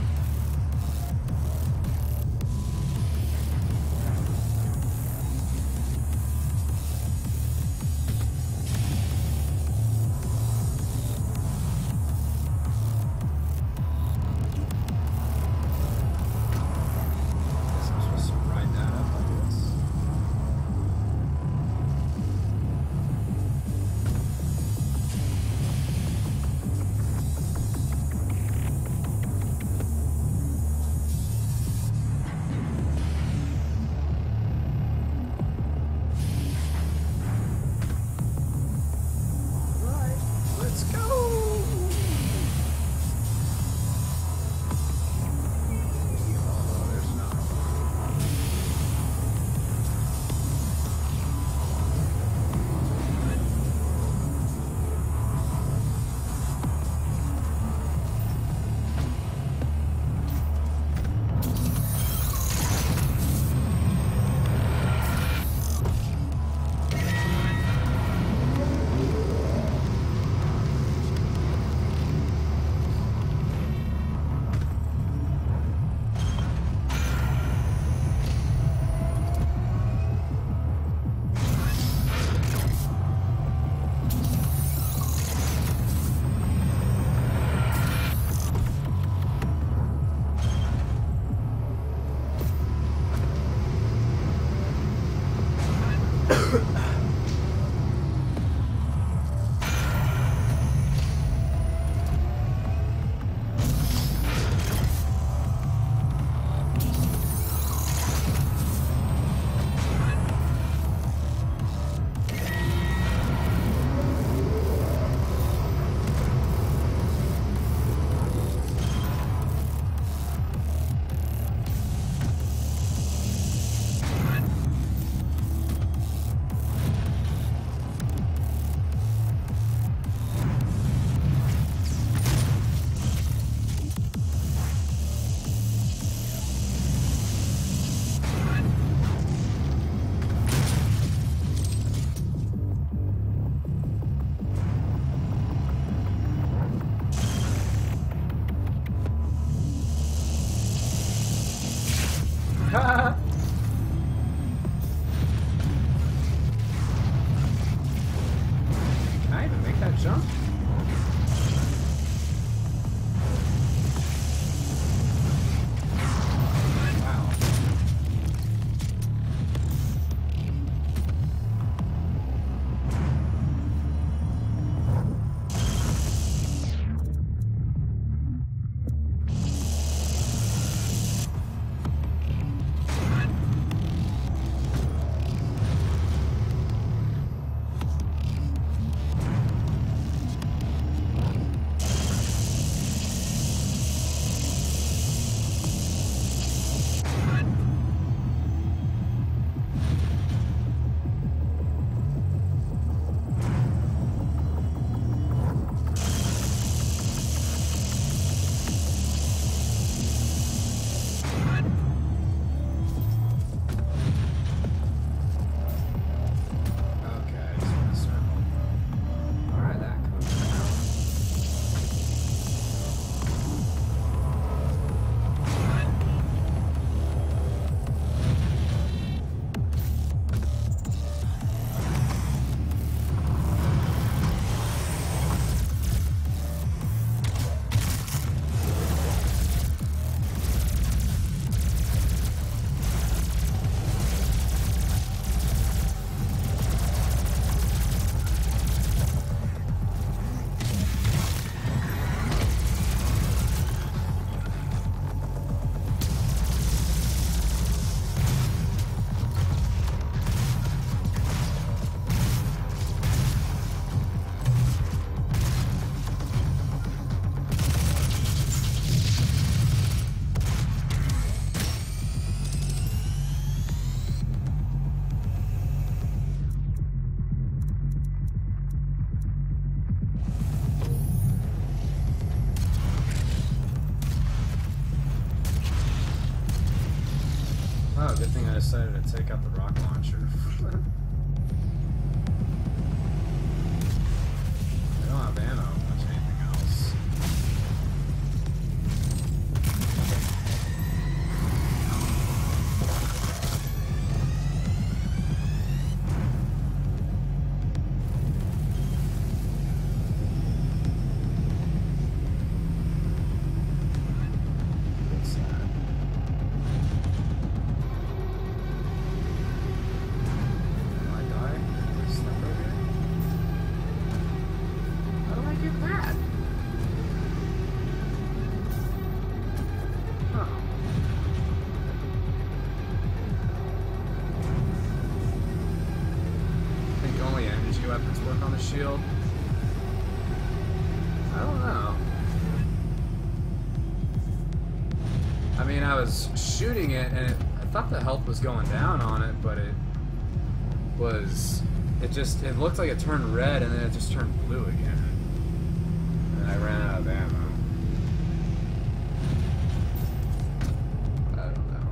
Guess I'm supposed to ride that up, I guess. Alright, let's go! Oh, there's not. Can I even make that jump? Wow. Oh, good thing I decided to take out the rocket launcher. I don't have ammo much anything else. What's that? Did I die? Did I step over here? How do I get that? Huh. I think only energy weapons work on the shield. I don't know. I mean, I was shooting it, and I thought the health was going down on it, but it looked like it turned red, and then it just turned blue again. And I ran out of ammo. I don't know.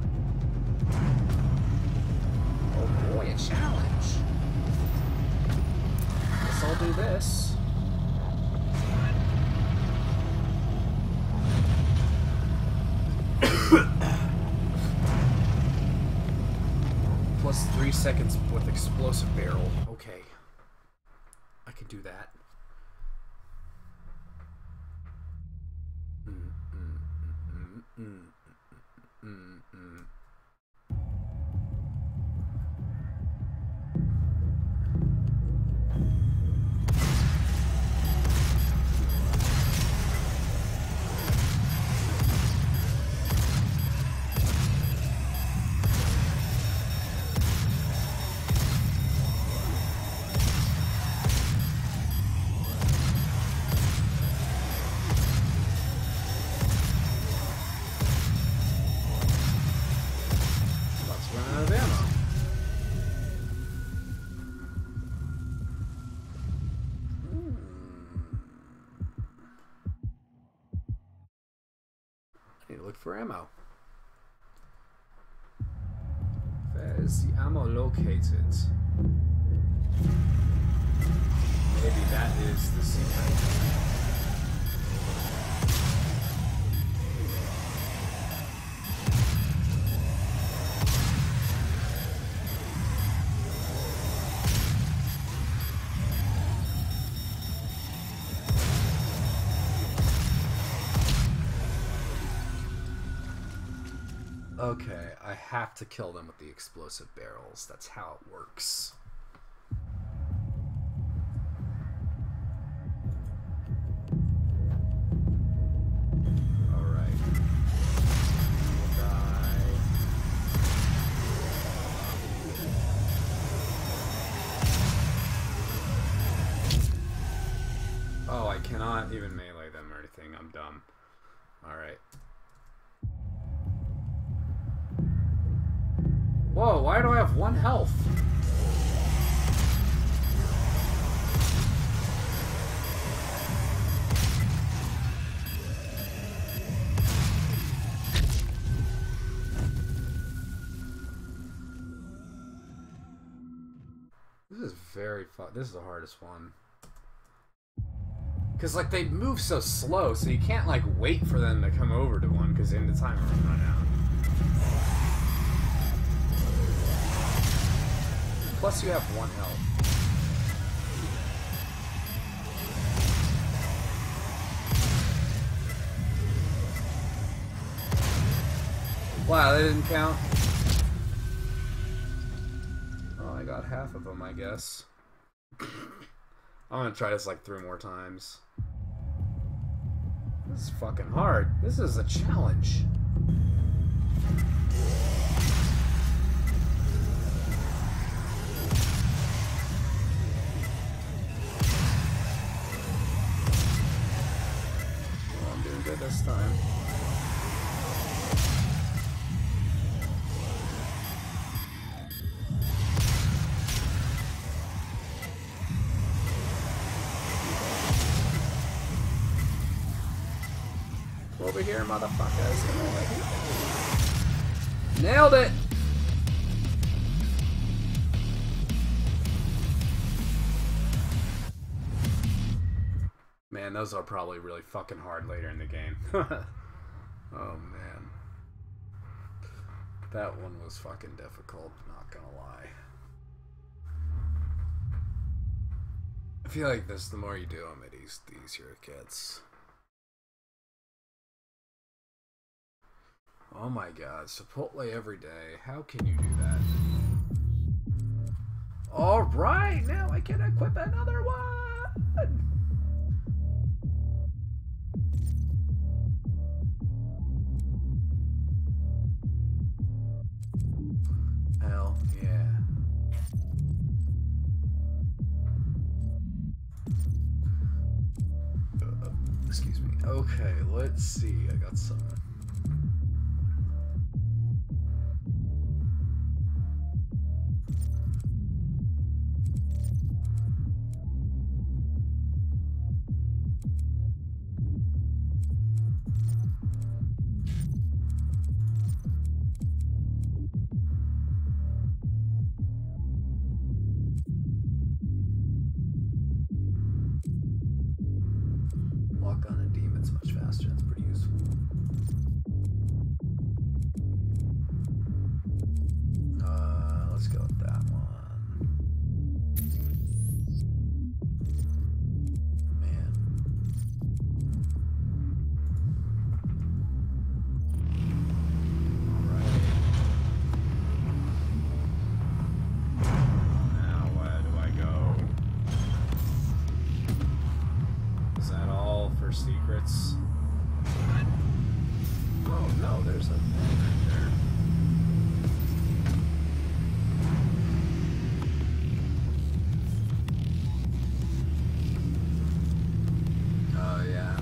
Oh boy, a challenge. Guess I'll do this. Plus 3 seconds with explosive barrel. Okay. I can do that. Look for ammo. Where is the ammo located? Maybe that is the secret. Okay, I have to kill them with the explosive barrels. That's how it works. Alright. We'll die. Oh, I cannot even melee them or anything. I'm dumb. Alright. Whoa, why do I have 1 health? This is very fun. This is the hardest one. Because, like, they move so slow, so you can't, like, wait for them to come over to one, because then the timer will run out. Plus you have 1 health. Wow, that didn't count. Oh, I got half of them, I guess. I'm gonna try this like 3 more times. This is fucking hard. This is a challenge. Good this time. Over here, motherfuckers. Nailed it! and those are probably really fucking hard later in the game. Oh man. That one was fucking difficult, not gonna lie. I feel like this, the more you do them, the easier it gets. Oh my god, Chipotle every day. How can you do that? Alright, now I can equip another one! Hell yeah. Excuse me. Okay, let's see. I got some. Walk on a demon's much faster. That's pretty useful. Let's go with that one. Man. Alright. Now where do I go? Is that all for secrets? Oh no, there's a thing right there. Oh yeah.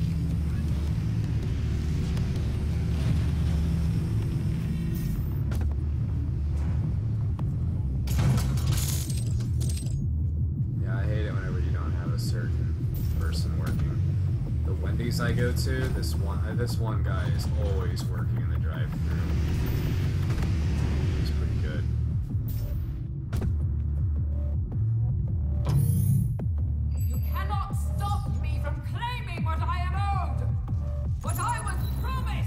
Yeah, I hate it whenever you don't have a certain person working. The Wendy's I go to, this one guy is always working in the drive-thru. He's pretty good. You cannot stop me from claiming what I am owed! What I was promised!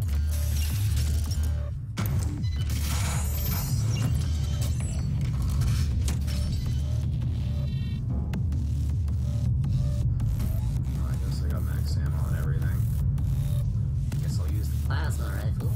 Oh, I guess I got max ammo and everything. Guess I'll use the plasma rifle.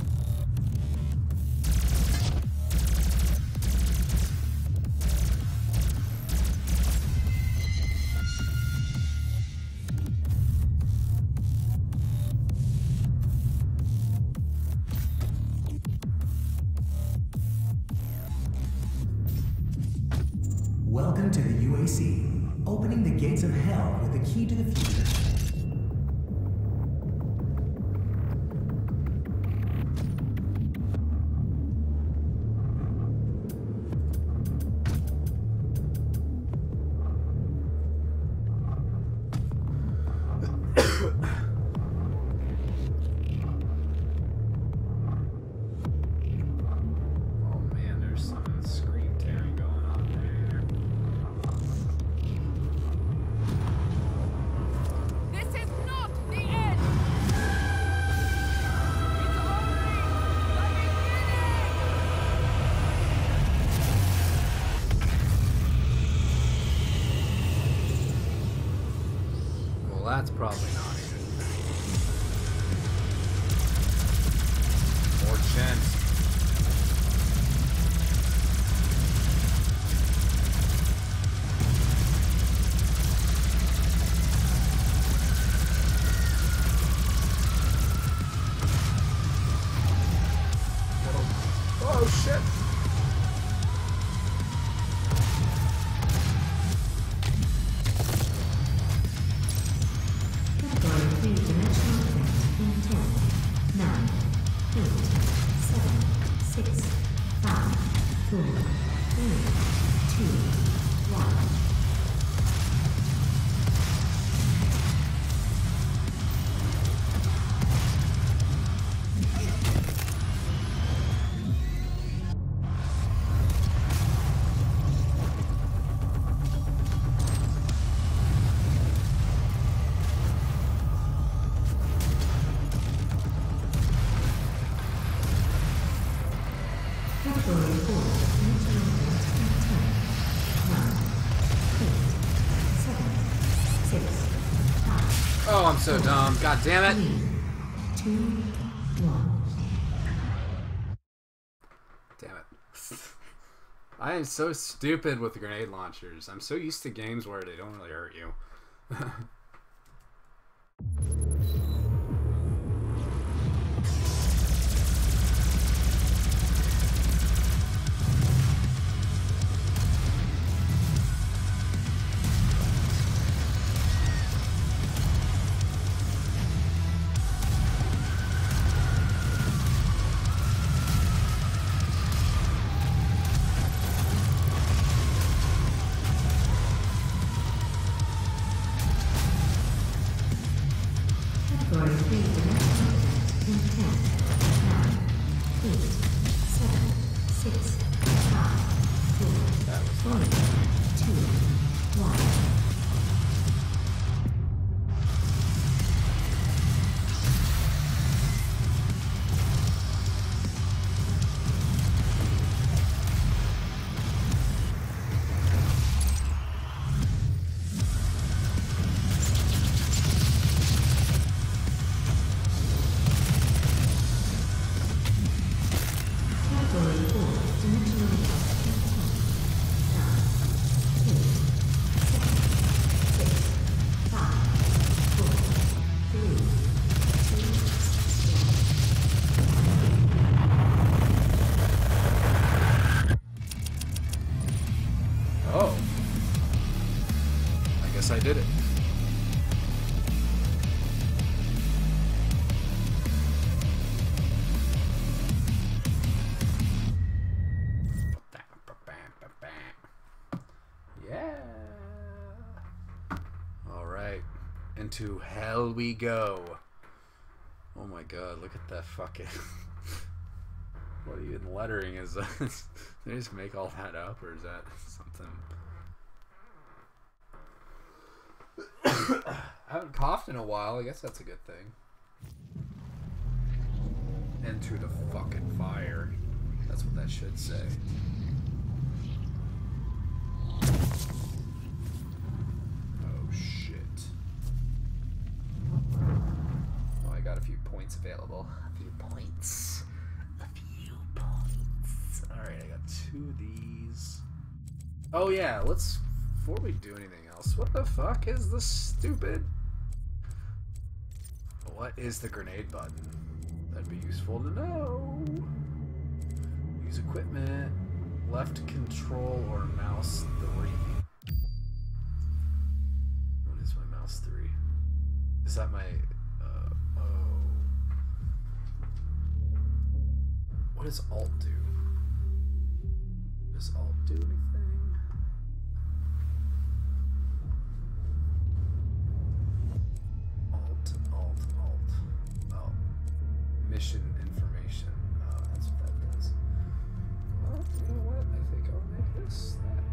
Welcome to the UAC, opening the gates of hell with the key to the future. Oh man, there's some screen tearing going on there. This is not the end! It's only the beginning! Well, that's probably not a good thing. More chance. Oh shit! Category 3-dimensional effect in 10, 9, 8, 7, 6, 5, 4, 3, 2, 1. Category 4, initial event in 10, 9, 8, 7, 6, 5, Oh, I'm so dumb. God damn it. 3, 2, 1. Damn it. I am so stupid with grenade launchers. I'm so used to games where they don't really hurt you. Category 3, initial event in 10, 9, 8, 7, 6, 5, 4, 3, 2, 1. Category 4, initial event in 10, 9, 8, 7, 6, 5, 4, 3, 2, 1. Oh. I guess I did it. Yeah. Alright. Into hell we go. Oh my god, look at that fucking... What even lettering is that? Did they just make all that up, or is that something? I haven't coughed in a while. I guess that's a good thing. Enter the fucking fire. That's what that should say. Oh shit. Oh, I got a few points available. A few points. A few points. Alright, I got 2 of these. Oh yeah, let's... Before we do anything else, what the fuck is this stupid... What is the grenade button? That'd be useful to know. Use equipment. Left control or mouse 3. What is my mouse 3? Is that my... oh. What does alt do? Does alt do anything? Alt. Oh. Mission information. Oh, that's what that does. Well, you know what? I think I'll make this that.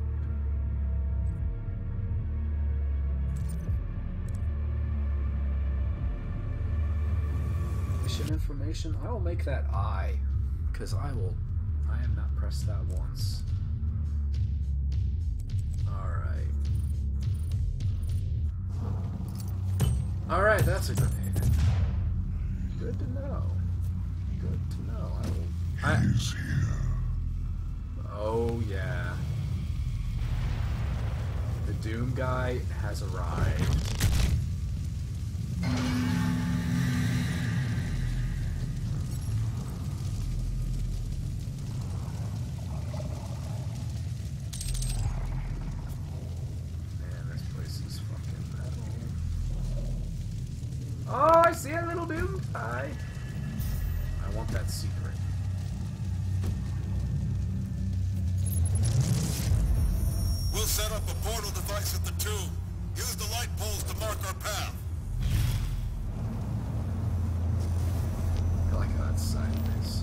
Mission information? I will make that I. Because I have not pressed that once. Alright. Alright, that's a grenade. Good to know. Good to know. He's here. Oh, yeah. The Doom guy has arrived. Man, this place is fucking metal. Oh, I see a little Doom guy. I want that secret. We'll set up a portal device at the tomb. Use the light poles to mark our path. I like how that's sideways.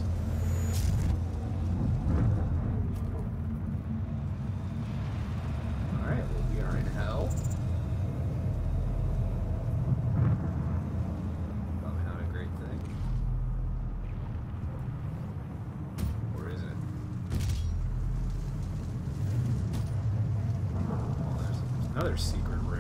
Alright, well, we are in hell. Probably not a great thing. Or is it? another secret room.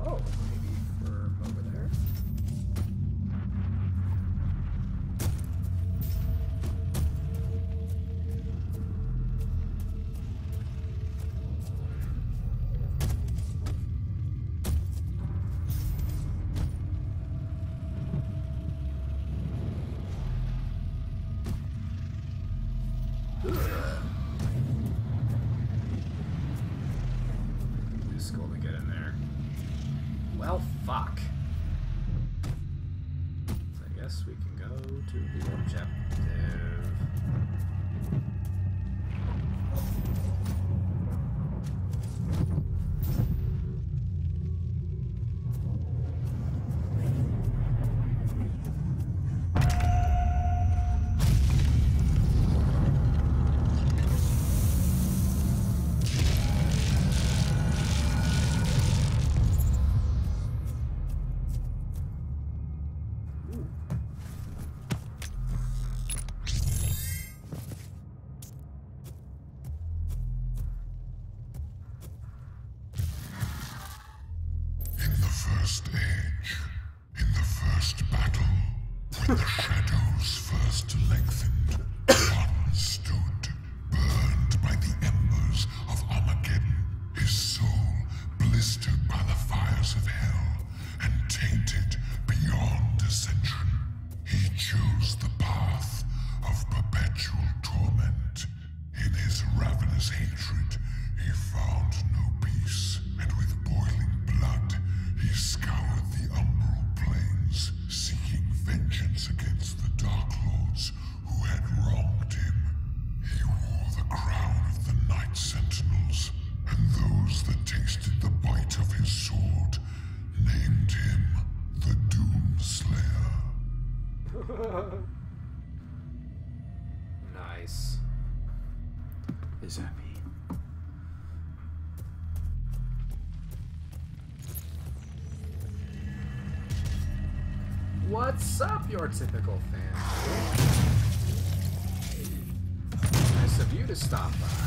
Oh, maybe from over there. It's cool to get in there. Well, fuck. I guess we can go to the objective. First age, in the first battle, when the shadows first lengthened, one stood, burned by the embers of Armageddon, his soul blistered by the fires of hell, and tainted beyond ascension. He chose the path of perpetual torment. In his ravenous hatred, he found no peace, and with boiling blood, he scoured the umbral plains, seeking vengeance against the Dark Lords who had wronged him. He wore the crown of the Night Sentinels, and those that tasted the bite of his sword named him the Doomslayer. Nice. Is that me? What's up, your typical fan? Nice of you to stop by.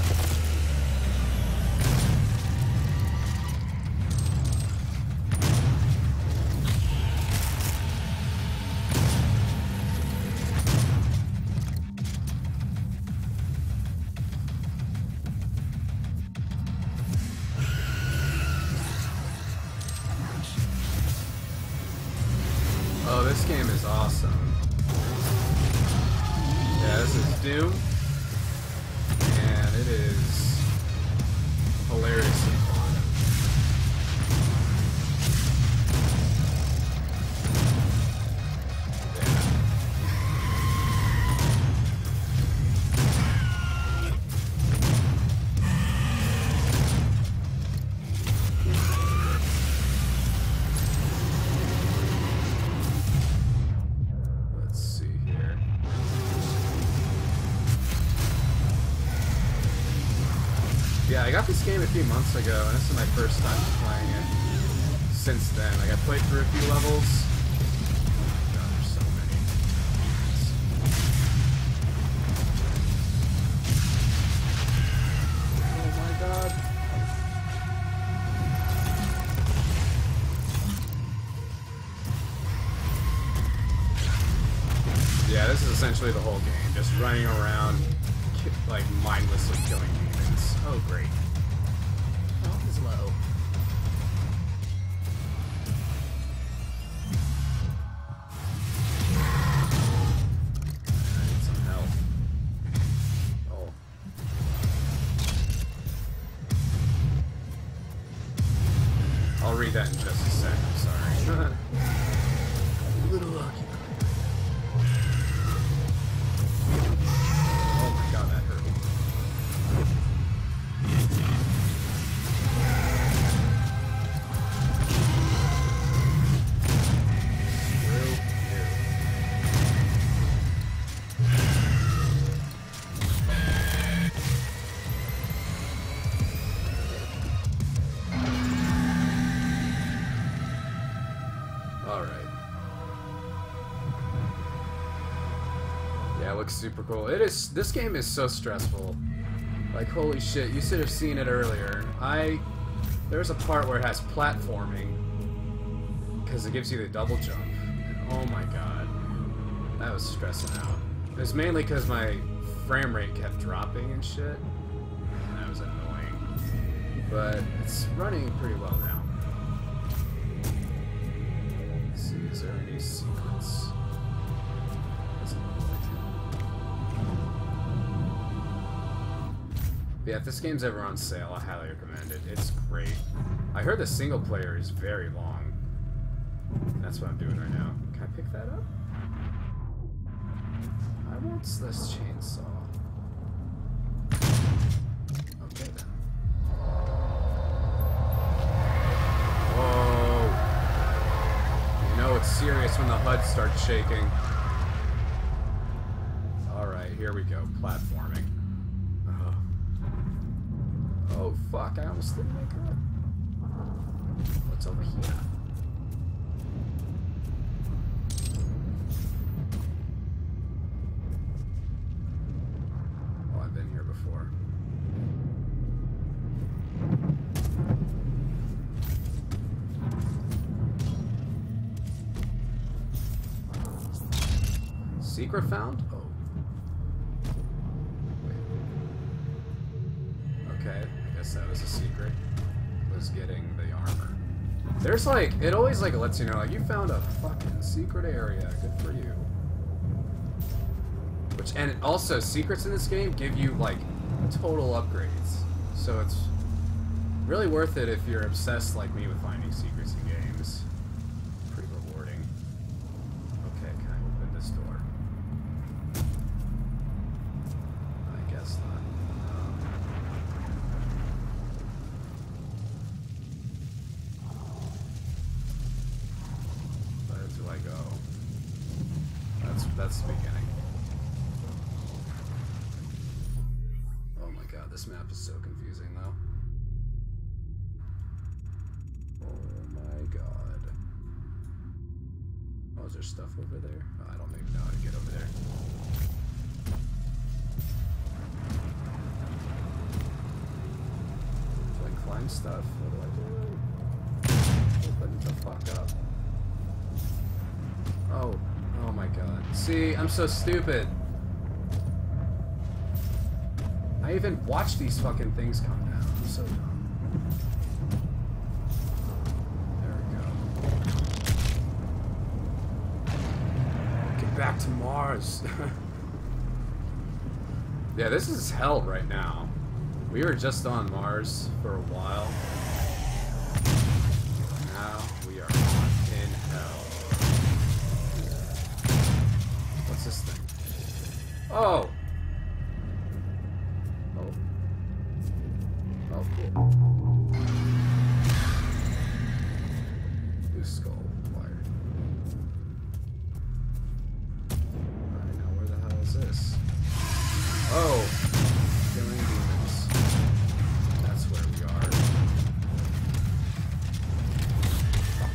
Oh, this game is awesome. Yeah, this is Doom, and it is hilariously fun. Let's see here. Yeah, I got this game a few months ago, and this is my first time playing it since then. Like, I played through a few levels. Oh my god, there's so many. Oh my god. Yeah, this is essentially the whole game. Just running around, like, mindlessly killing demons. Oh, great. Health is low. I need some health. Oh. I'll read that in just a sec. I'm sorry. A little occupied. Oh my god, that hurt. Alright. Yeah, it looks super cool. It is. This game is so stressful. Like, holy shit, you should have seen it earlier. There's a part where it has platforming because it gives you the double jump. And oh my god, that was stressing out. It was mainly because my frame rate kept dropping and shit, and that was annoying. But it's running pretty well now. Let's see, is there any secrets? Doesn't look like it. But yeah, if this game's ever on sale, I highly recommend it. It's great. I heard the single player is very long. That's what I'm doing right now. Can I pick that up? I want this chainsaw. Okay then. Whoa. You know it's serious when the HUD starts shaking. Alright, here we go. Platforming. Oh fuck, I almost didn't make it. What's over here? Oh, I've been here before. Secret found? Oh. Wait. Okay, I guess that was a secret. Was getting the armor. There's like, it always like lets you know, like, you found a fucking secret area. Good for you. Which, and also, secrets in this game give you like total upgrades. So it's really worth it if you're obsessed like me with finding secrets in games. Pretty rewarding. Okay, can I open this door? I guess not. Where do I go? That's the beginning. Oh my god, this map is so confusing though. Oh my god. Oh, is there stuff over there? Oh, I don't even know how to get over there. Do I climb stuff? What do I do? Open the fuck up. Oh, oh my god. See, I'm so stupid. I even watched these fucking things come down. I'm so dumb. There we go. Get back to Mars. Yeah, this is hell right now. We were just on Mars for a while. Now we are in hell. What's this thing? Oh! Oh, cool. New skull acquired. Alright, now where the hell is this? Oh! Killing demons. That's where we are. Fuck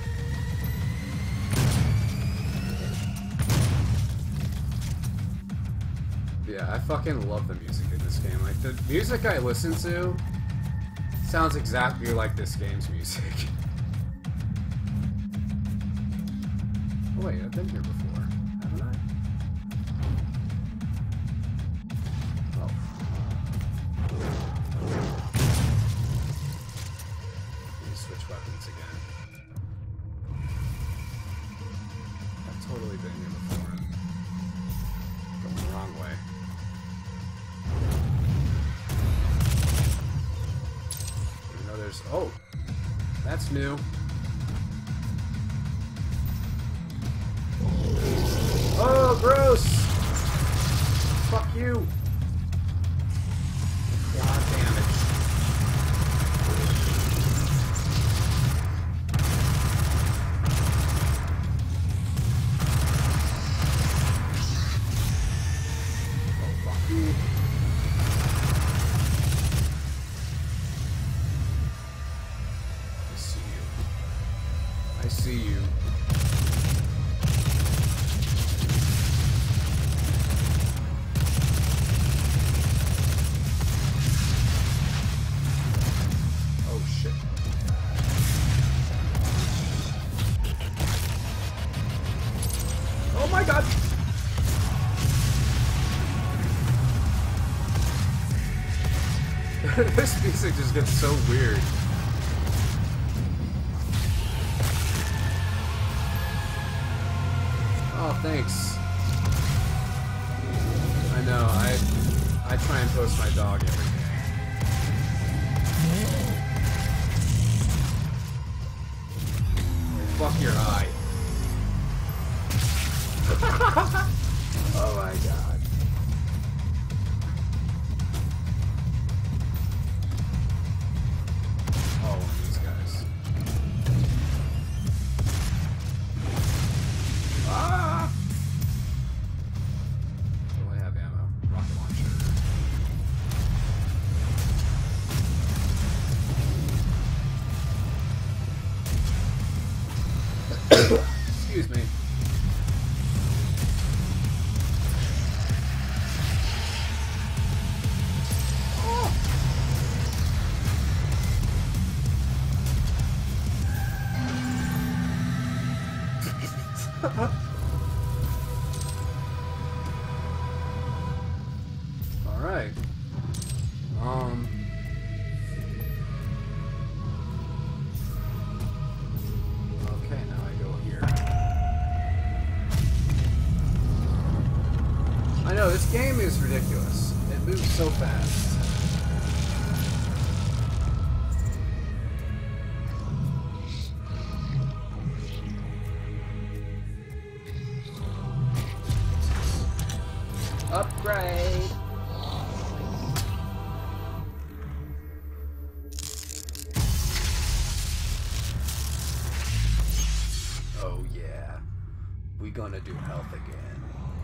you. Yeah, I fucking love the music in this game. Like, the music I listen to sounds exactly like this game's music. Oh wait, I've been here before, haven't I? Oh. Let me switch weapons again. I've totally been here before. Going the wrong way. Oh, that's new. Oh, gross! Fuck you! God damn it. Oh, fuck you. I see you. This music just gets so weird. Oh, thanks. I know, I try and post my dog every day. Fuck your eye. Oh my god. Oh, one of these guys. Ah! Do I have ammo? Rocket launcher. Excuse me. Alright. Okay, now I go here. I know, this game is ridiculous. It moves so fast. Upgrade! Oh yeah. We gonna do health again.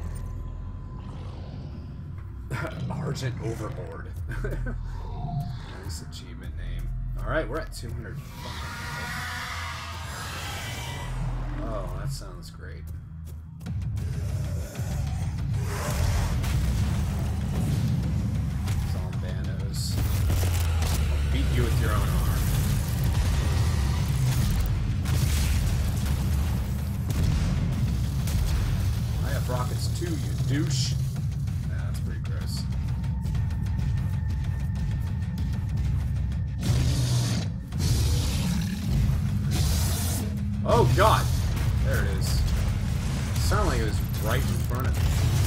Argent Overlord. Nice achievement name. Alright, we're at 200 fucking health. Oh, that sounds great. Zombanos. I'll beat you with your own arm. I have rockets too, you douche. Nah, that's pretty gross. Oh god! There it is. It sounded like it was right in front of me.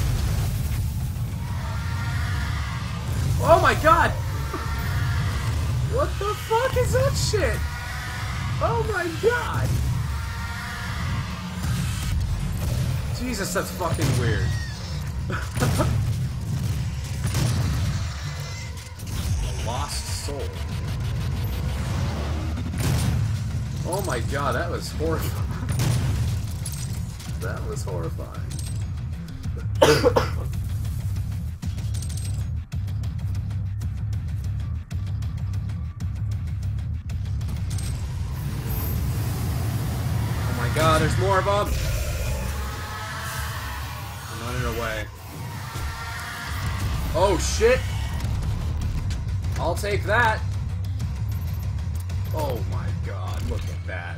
Oh my god! What the fuck is that shit? Oh my god! Jesus, that's fucking weird. Lost soul. Oh my god, that was horrifying. That was horrifying. Oh my god, there's more of them! I'm running away. Oh shit! I'll take that! Oh my god, look at that.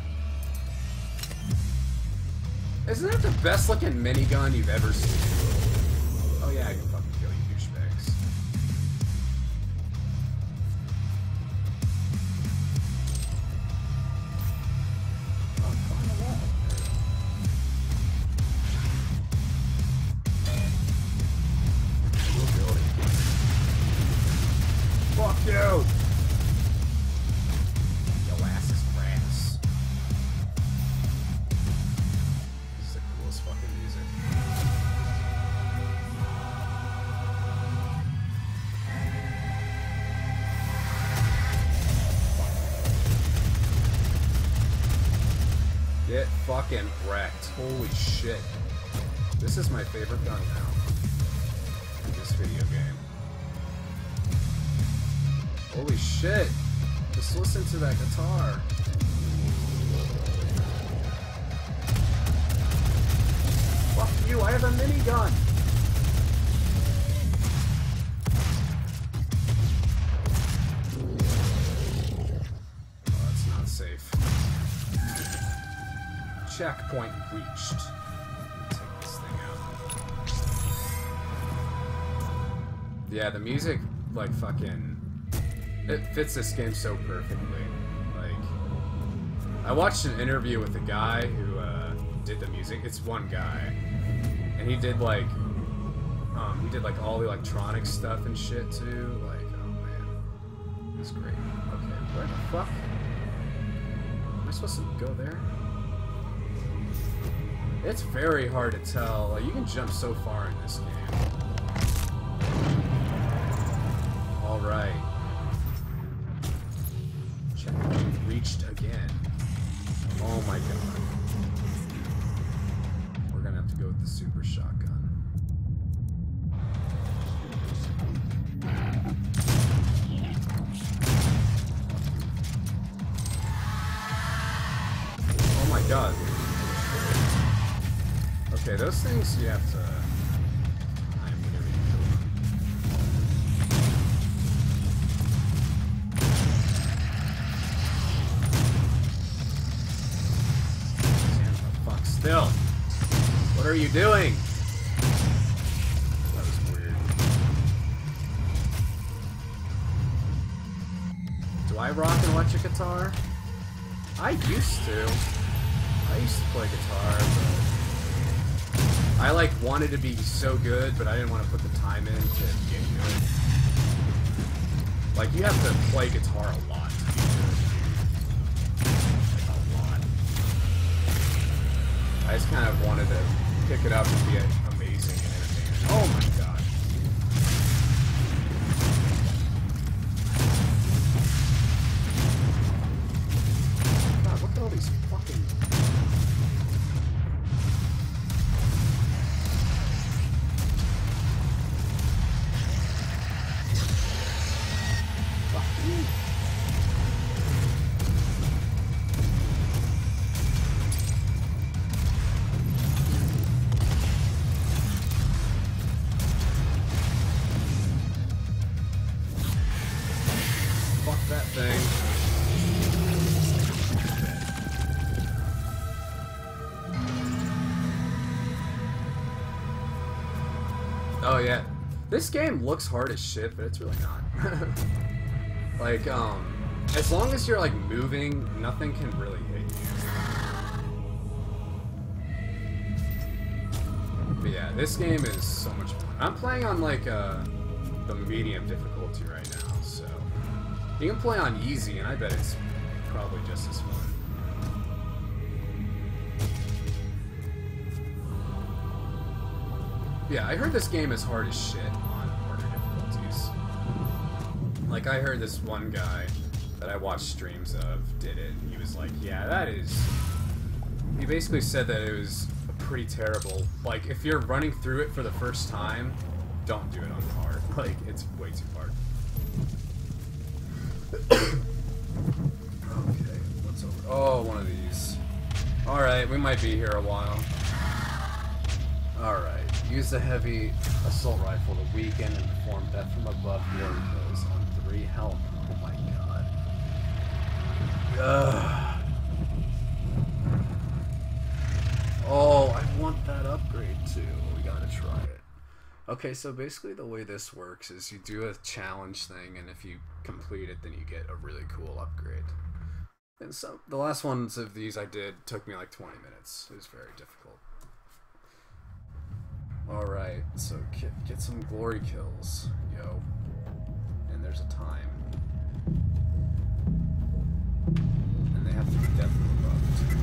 Isn't that the best looking minigun you've ever seen? Oh yeah, I can fucking kill you, douchebags. Oh, climb the wall. Fuck you! Your ass is grass. This is the coolest fucking music. Get fucking wrecked. Holy shit. This is my favorite gun now. In this video game. Holy shit! Just listen to that guitar. Fuck you, I have a minigun! Oh, that's not safe. Checkpoint reached. Take this thing out. Yeah, the music, like, fucking It fits this game so perfectly. Like, I watched an interview with a guy who did the music. It's one guy, and he did like all the electronic stuff and shit too. Like, oh man, it's great. Okay, where the fuck am I supposed to go there? It's very hard to tell. Like, you can jump so far in this game. All right. Checkpoint reached again. Oh my god. We're gonna have to go with the super shotgun. Oh my god. Okay, those things you have to... I'm gonna be fuck, still! What are you doing? That was weird. Do I rock an electric guitar? I used to. I used to play guitar, but... I like wanted to be so good, but I didn't want to put the time in to get good. Like, you have to play guitar a lot to be good. Like, a lot. I just kind of wanted to pick it up and be amazing and entertaining. Oh my god. God, look at all these fucking... Oh yeah, this game looks hard as shit, but it's really not. Like, as long as you're like moving, nothing can really hit you. But yeah, this game is so much fun. I'm playing on like the medium difficulty right now, so you can play on easy, and I bet it's probably just as fun. Yeah, I heard this game is hard as shit on harder difficulties. Like, I heard this one guy that I watched streams of did it, and he was like, yeah, that is... He basically said that it was pretty terrible. Like, if you're running through it for the first time, don't do it on hard. Like, it's way too hard. Okay, what's over? Oh, one of these. Alright, we might be here a while. Alright. Use the heavy assault rifle to weaken and perform death from above glory kills on 3 health. Oh my god. Ugh. Oh, I want that upgrade too. We gotta try it. Okay, so basically the way this works is you do a challenge thing, and if you complete it, then you get a really cool upgrade. And so the last ones of these I did took me like 20 minutes. It was very difficult. Alright, so get some glory kills, yo. And there's a time. And they have to be death above.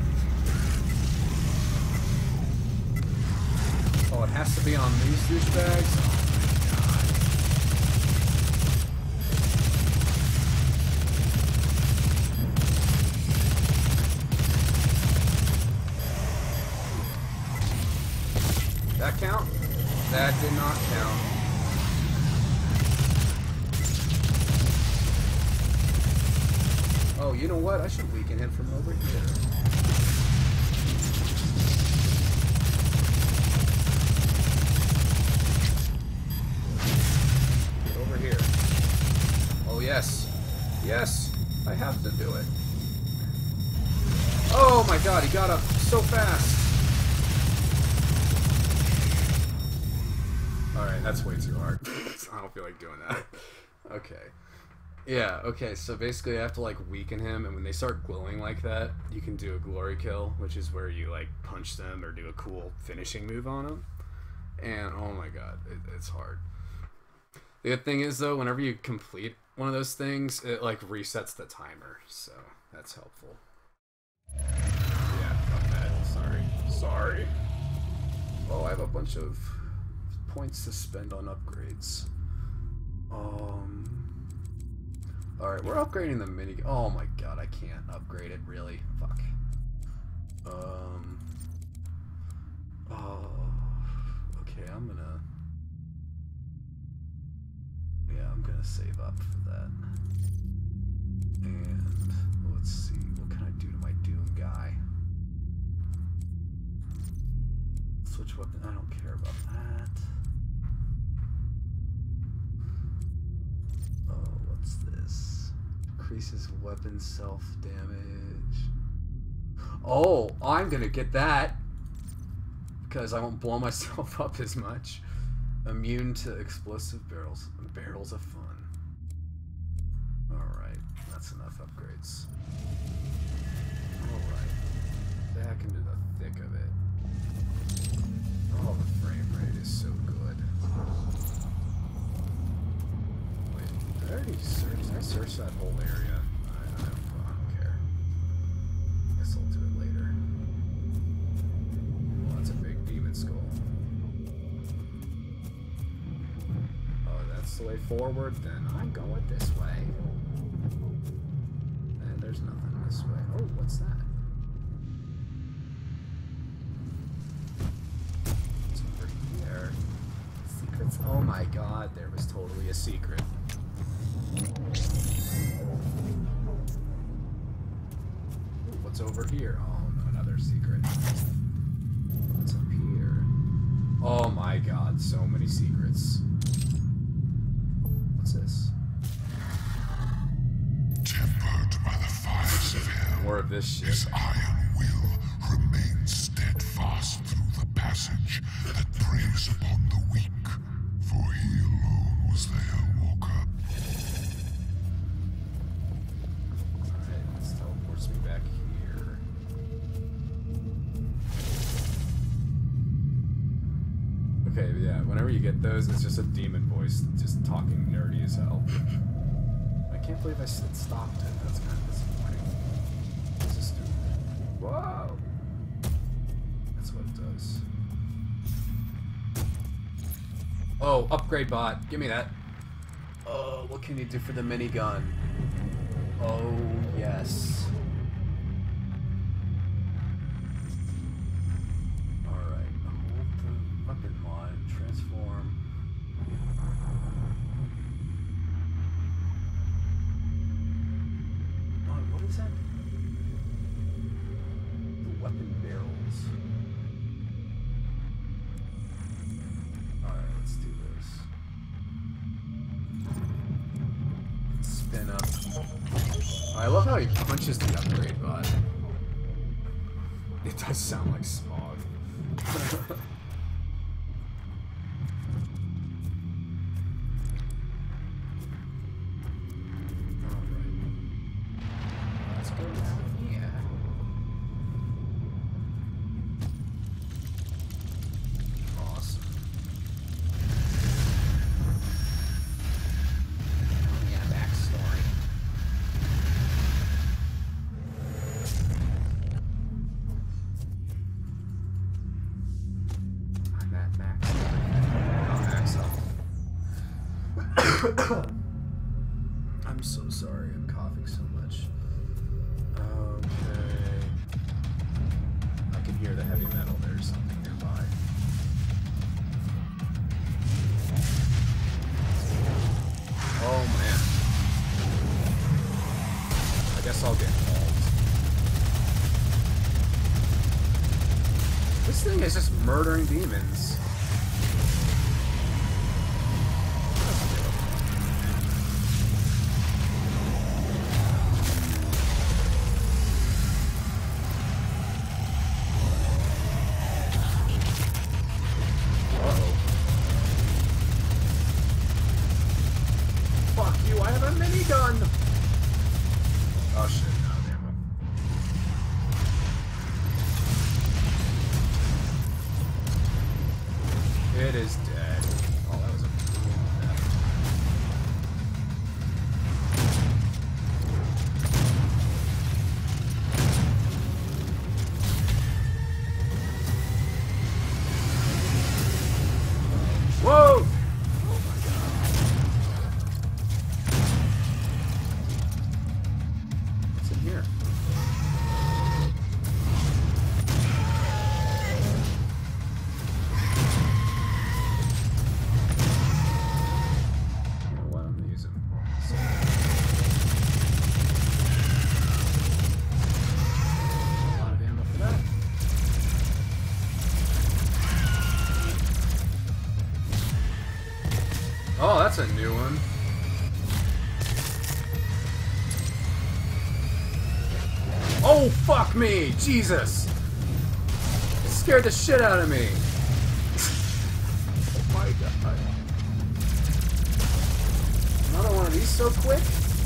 Oh, it has to be on these douchebags? Oh my god. That count? That did not count. Oh, you know what? I should weaken him from over here. Get over here. Oh, yes. Yes! I have to do it. Oh my god, he got up so fast! Alright, that's way too hard. I don't feel like doing that. Okay. Yeah, okay, so basically I have to like weaken him, and when they start glowing like that, you can do a glory kill, which is where you like punch them or do a cool finishing move on them. And oh my god, it's hard. The good thing is though, whenever you complete one of those things, it like resets the timer, so that's helpful. Yeah, fuck that. Sorry. Oh, I have a bunch of points to spend on upgrades. Alright, we're upgrading the mini. Oh my god, I can't upgrade it, really. Fuck. Okay, I'm gonna save up for that. And let's see, what can I do to my Doom guy? Switch weapon, I don't care about that. Oh, what's this? Increases weapon self-damage. Oh, I'm gonna get that because I won't blow myself up as much. Immune to explosive barrels. Barrels of fun. Alright, that's enough upgrades. Alright, back into the thick of it. Oh, the frame rate is so good. Wait, did I already search? Did I search that whole area? I don't care. Guess I'll do it later. Well, that's a big demon skull. That's the way forward, then I'm going this way. And there's nothing this way. Oh, what's that? What's over here? Secrets. Oh my god, there was totally a secret. Ooh, what's over here? Oh, no, another secret. What's up here? Oh my god, so many secrets. What's this? Tempered by the fires of hell, More of this shit. his iron will remains steadfast through the passage that preys upon the weak, for he alone was the Hellwalker. Alright, this teleports me back here. Okay, yeah, whenever you get those, it's just a demon voice just talking nerdy as hell. I can't believe I stopped it. That's kind of disappointing. This is stupid. Whoa! That's what it does. Oh, upgrade bot. Give me that. Oh, what can you do for the minigun? Oh, yes. Alright, hold the weapon mod, transform. Oh, what is that? The weapon barrels. Alright, let's do this. Spin up. I love how he punches the upgrade bot. It does sound like Smog. Alright. Let's go down here. Awesome. Oh yeah, backstory. I'm at max. Not max health. I'm so sorry, I'm coughing so much. Okay. I can hear the heavy metal. There's something nearby. Oh man. I guess I'll get mauled. This thing is just murdering demons. Uh-oh. Fuck you, I have a minigun! that's a new one. Oh, fuck me! Jesus! It scared the shit out of me! Oh my god. Another one of these so quick?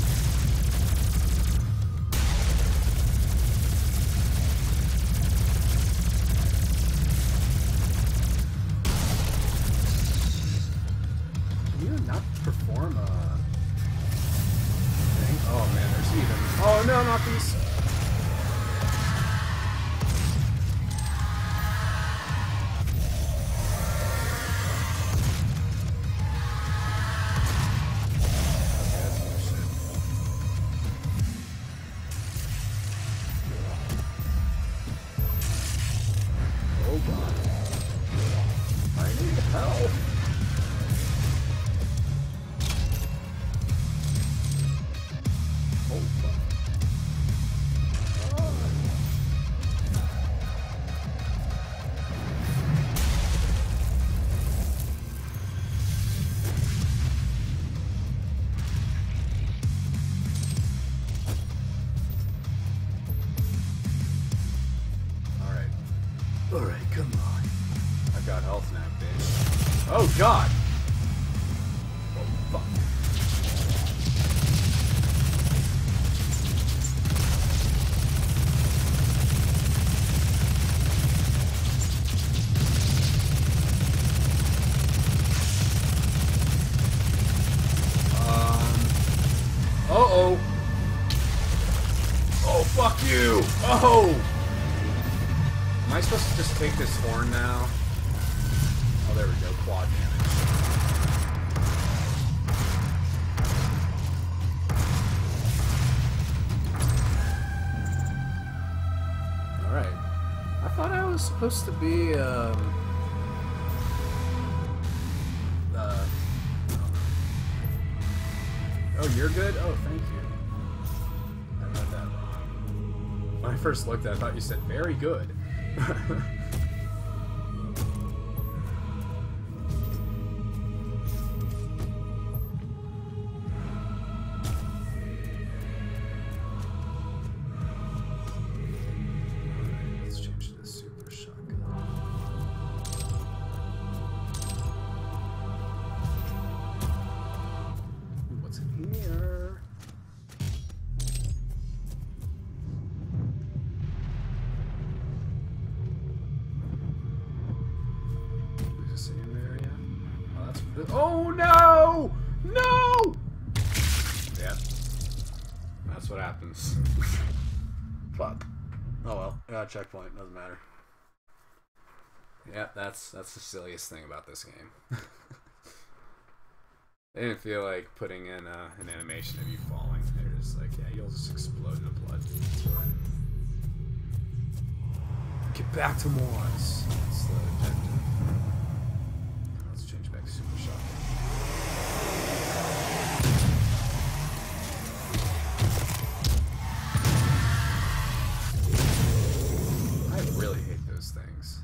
Can you not perform a thing? Oh man, there's even... Oh no, not these... Alright, come on. I've got health now, bitch. Oh god! Oh fuck. Uh-oh. Oh, fuck you! Oh! Am I supposed to just take this horn now? Oh, there we go. Quad damage. Alright. I thought I was supposed to be, Oh, you're good? Oh, thank you. I read that wrong. When I first looked at it, I thought you said very good. Let's change to the super shotgun. What's in here? Oh no! No! Yeah. That's what happens. Fuck. Oh well. Got a checkpoint, doesn't matter. Yeah, that's the silliest thing about this game. They didn't feel like putting in an animation of you falling. They're just like, yeah, you'll just explode in the blood. Get back to Mars. That's the objective. Let's change back to Super Shotgun. I really hate those things.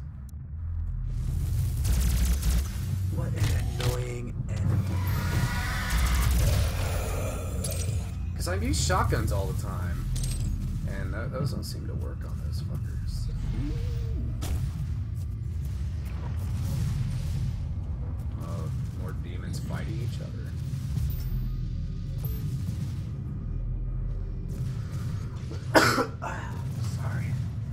What an annoying enemy. Because I've used shotguns all the time, and those don't seem to work on those fuckers. More demons fighting each other. Sorry.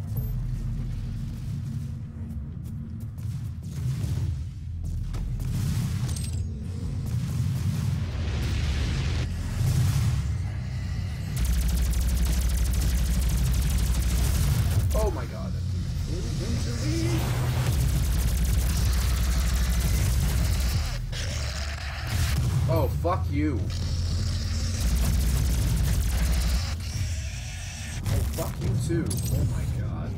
Oh my god, that flew into me. Oh, fuck you. Oh, fuck you too. Oh my god.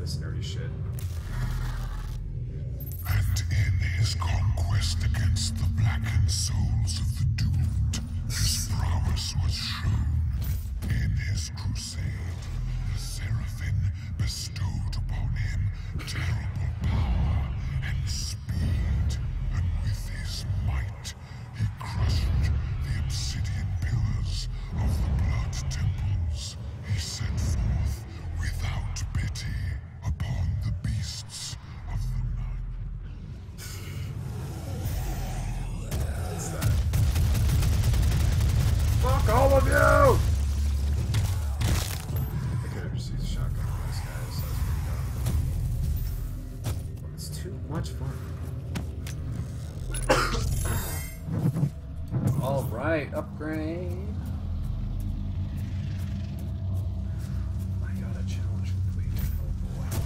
this nerdy shit. And in his conquest against the blackened souls of the doomed, his prowess was shown. In his crusade, the Seraphim bestowed upon him terrible power and speed, and with his might, he crushed the obsidian pillars of the blood temples. He set forth without pity upon the beasts of the night. What's that? Fuck all of you! I could have just used a shotgun on this guy, so that's pretty dumb. It's too much fun. Alright, upgrade. I got a challenge completed. Oh boy.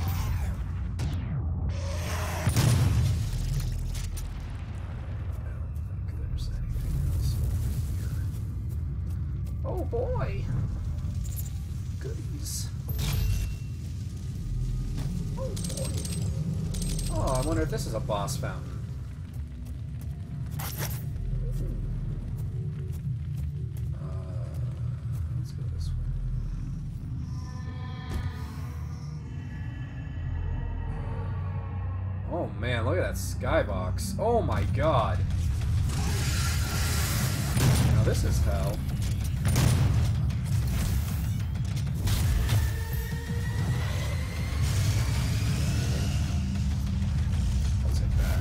I don't think there's anything else over here. Oh boy! Goodies. Oh boy. Oh, I wonder if this is a boss fountain. Let's go this way. Oh man, look at that skybox. Oh my god. Now this is hell. I'll take that.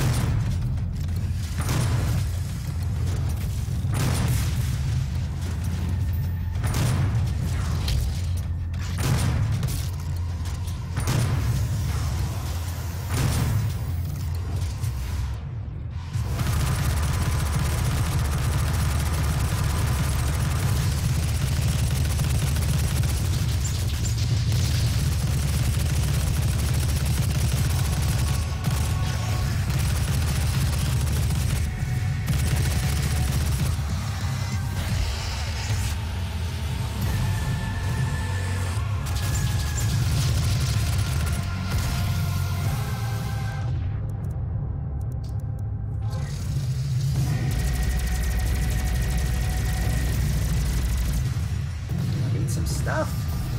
Stuff.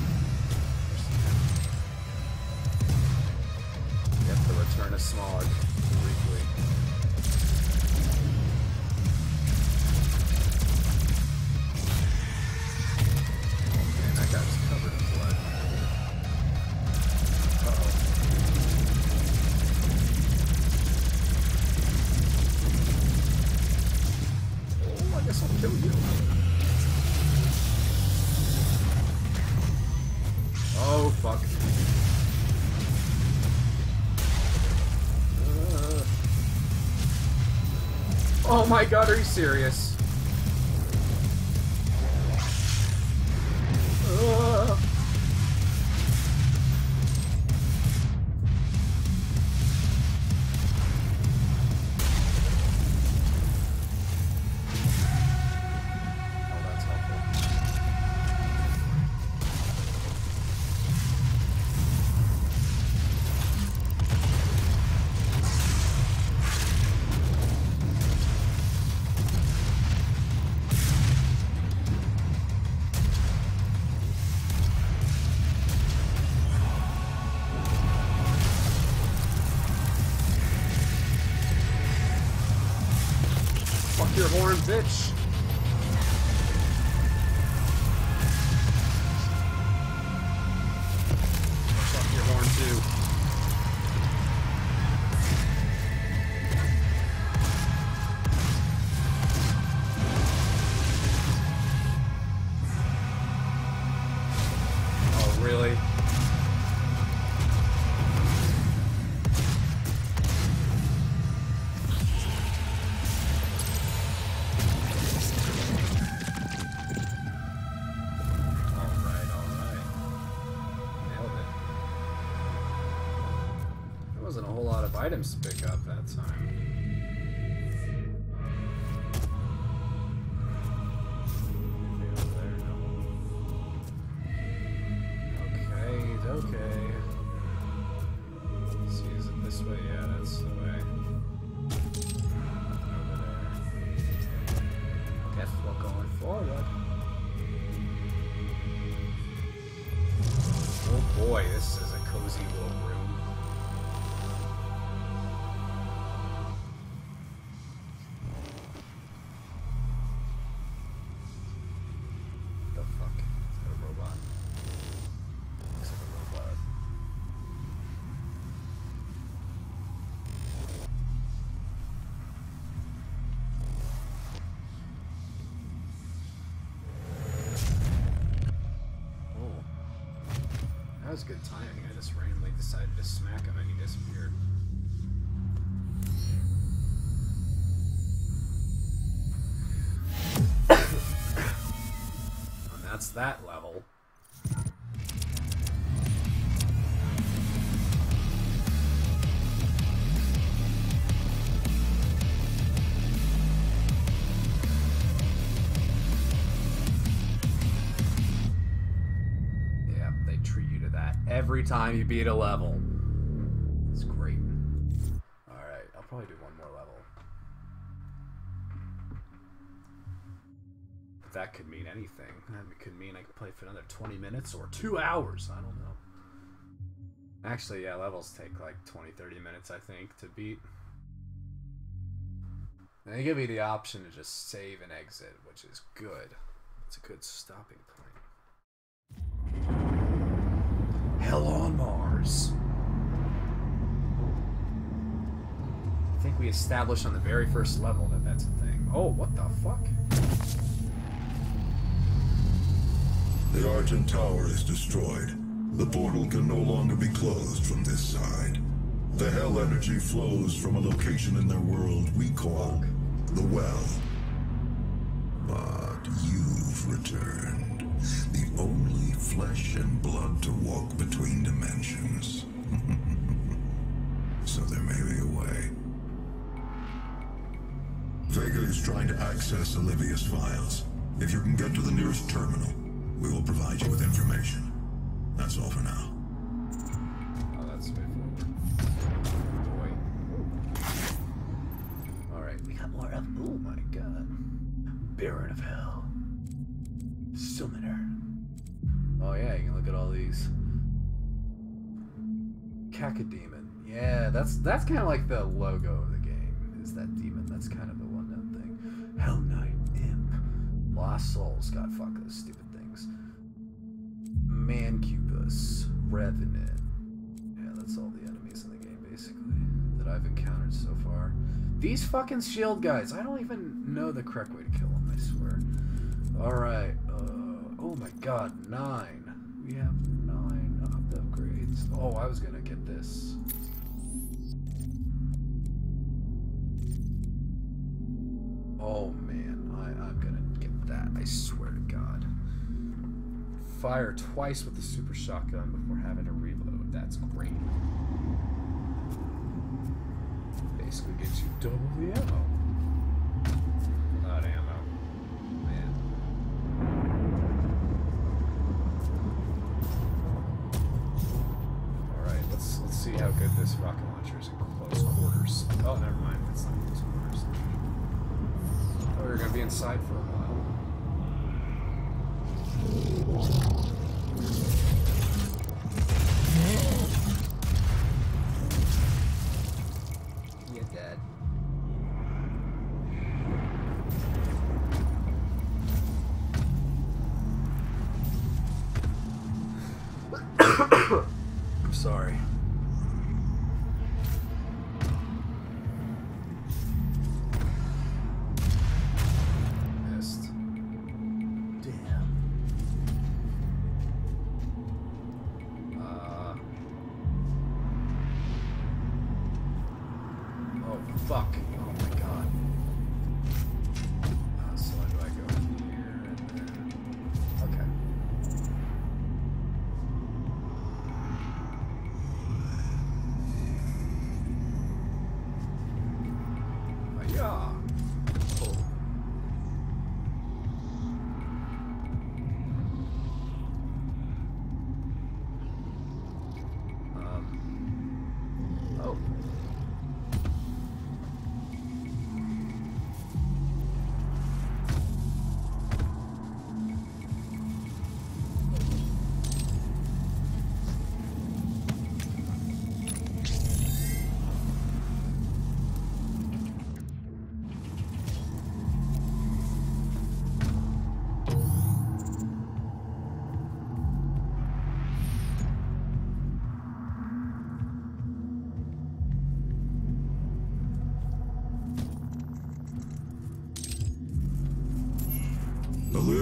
We have to return a Smog briefly. Oh man, that guy's covered in blood. Uh-oh. Oh, I guess I'll kill you. Oh, fuck. Oh my god, are you serious? Fuck your horn, bitch. Fuck your horn, too. Oh, really? Wasn't a whole lot of items to pick up that time. Okay, okay. boy, this is a cozy little room. The fuck? Is that a robot? Looks like a robot. That was good timing. I just randomly decided to smack him and he disappeared. And that's that level. Every time you beat a level. It's great. Alright, I'll probably do one more level. But that could mean anything. That could mean I could play for another 20 minutes or 2 hours. I don't know. Actually, yeah, levels take like 20-30 minutes, I think, to beat. And they give you the option to just save and exit, which is good. It's a good stopping point. Hell on Mars. I think we established on the very first level that that's a thing. Oh, what the fuck? The Argent Tower is destroyed. The portal can no longer be closed from this side. The hell energy flows from a location in their world we call the Well. But you've returned. The only flesh and blood to walk between dimensions. So there may be a way. Vega is trying to access Olivia's files. If you can get to the nearest terminal, we will provide you with information. That's all for now. Oh, that's straightforward. Boy. Alright, we got more of... Oh my god. Baron of Hell. Summoner. Oh yeah, you can look at all these. Cacodemon. Yeah, that's kind of like the logo of the game. Is that demon? That's kind of the one-known thing. Hell Knight, Imp, Lost Souls. God, fuck those stupid things. Mancubus, Revenant. Yeah, that's all the enemies in the game basically that I've encountered so far. These fucking shield guys. I don't even know the correct way to kill them. I swear. All right. Oh my god, 9. We have 9 upgrades. Oh, I was gonna get this. Oh man, I'm gonna get that. I swear to God. Fire twice with the super shotgun before having to reload. That's great. Basically gives you double the ammo. Without ammo. Man. Let's see how good this rocket launcher is in close quarters. Oh, never mind. It's not close quarters. Oh, we're gonna be inside for a while. You're dead. I'm sorry. Missed. Damn. Oh, fuck. Oh my god. So do I go here and then... Okay. Yeah. Oh. Oh.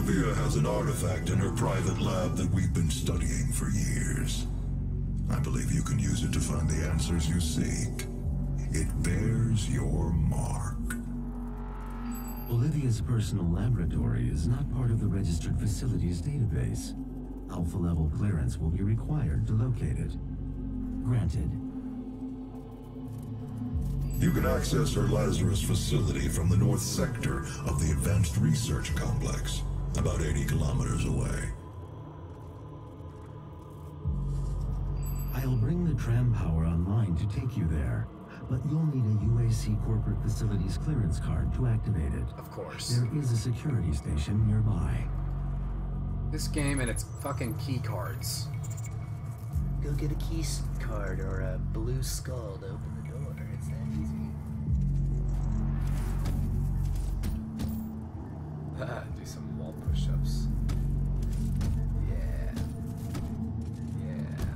Olivia has an artifact in her private lab that we've been studying for years. I believe you can use it to find the answers you seek. It bears your mark. Olivia's personal laboratory is not part of the registered facilities database. Alpha level clearance will be required to locate it. Granted. You can access her Lazarus facility from the north sector of the Advanced Research Complex, about 80 kilometers away. I'll bring the tram power online to take you there, but you'll need a UAC corporate facilities clearance card to activate it. Of course. There is a security station nearby. This game and its fucking key cards. Go get a key card or a blue skull to open the door. It's that easy. Do some wall push-ups. Yeah. Yeah.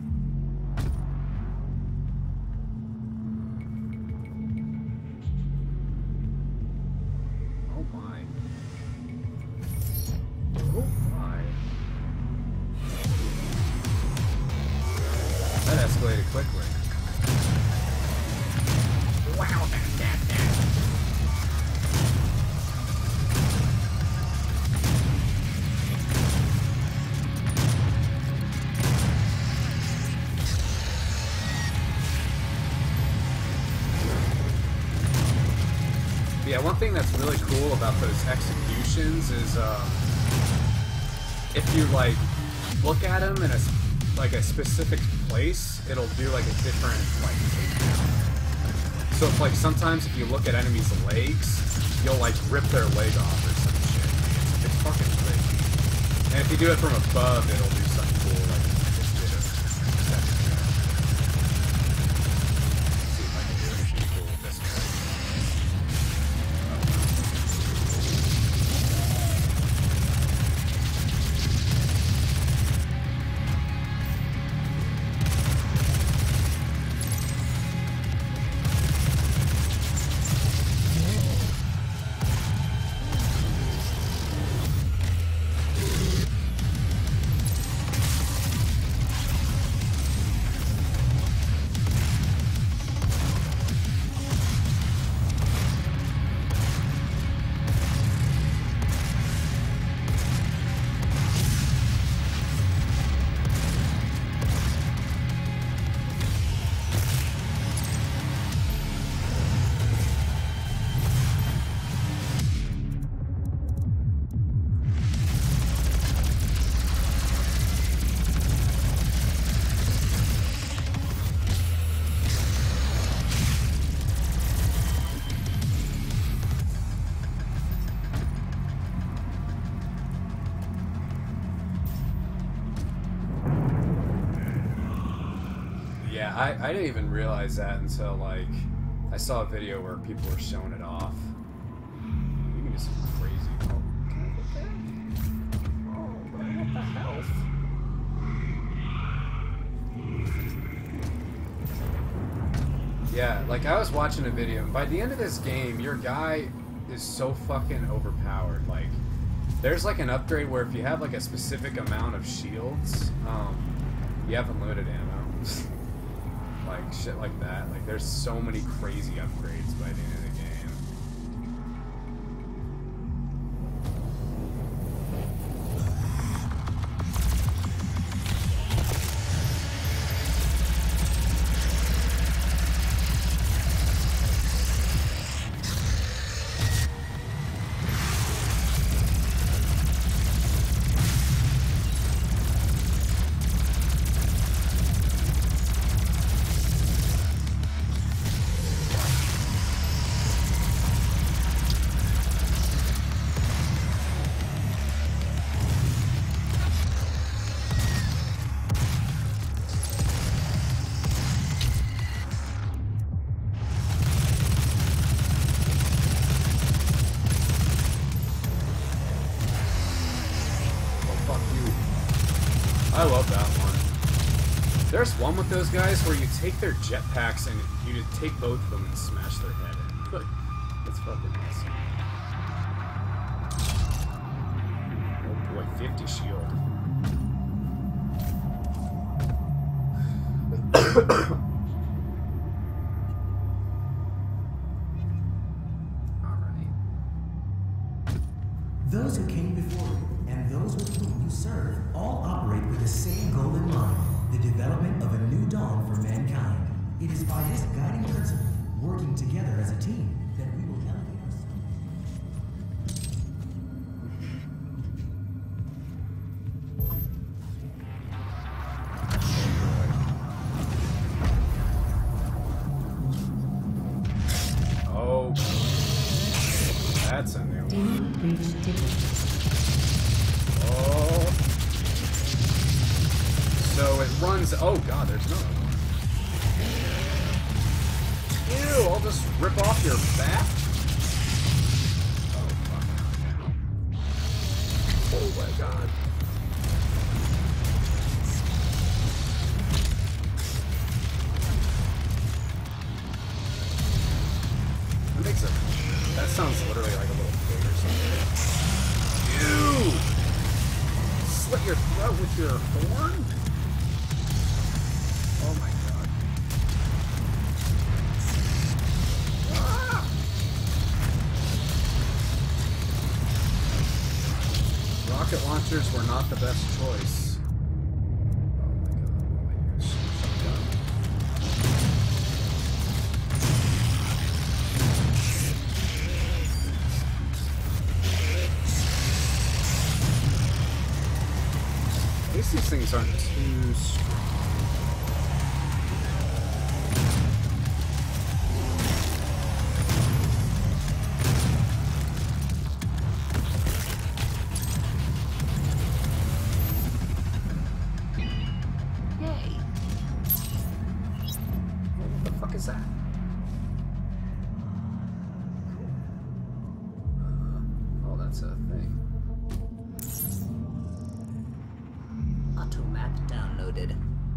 Oh my. Oh my. That escalated quickly. Wow, that. Yeah, one thing that's really cool about those executions is if you like look at them in a specific place, it'll do like a different like takedown. So if like sometimes if you look at enemies' legs, you'll like rip their leg off or some shit. It's fucking crazy. And if you do it from above, it'll do something cool like this bit of deception. Let's see if I can do anything cool with this guy. I didn't even realize that until like I saw a video where people were showing it off. You can do some crazy. Oh, can I get that? Oh, but I want the health. Yeah, like I was watching a video, and by the end of this game, your guy is so fucking overpowered. Like, there's like an upgrade where if you have like a specific amount of shields, you have unlimited ammo. Like shit like that. Like there's so many crazy upgrades by the end of the game. I love that one. There's one with those guys where you take their jetpacks and you just take both of them and smash their head in. That's fucking awesome. 50 shield. Alright. Those who came before you and those with whom you serve all operate with the same goal in mind, the development of a new dawn for mankind. It is by this guiding principle, working together as a team, that we will elevate ourselves. Oh, that's a new one. Demon breach detected. Oh. So it runs. Oh god, there's another one. Ew, I'll just rip off your back? Oh, fuck. Oh my god. That makes a... That sounds literally like a little pig or something. Ew! Slit your throat with your horn? Oh my god. Rocket launchers were not the best choice. Oh my god, wait, shotgun. At least these things aren't too strong. Is that? Oh, that's a thing. Auto map downloaded.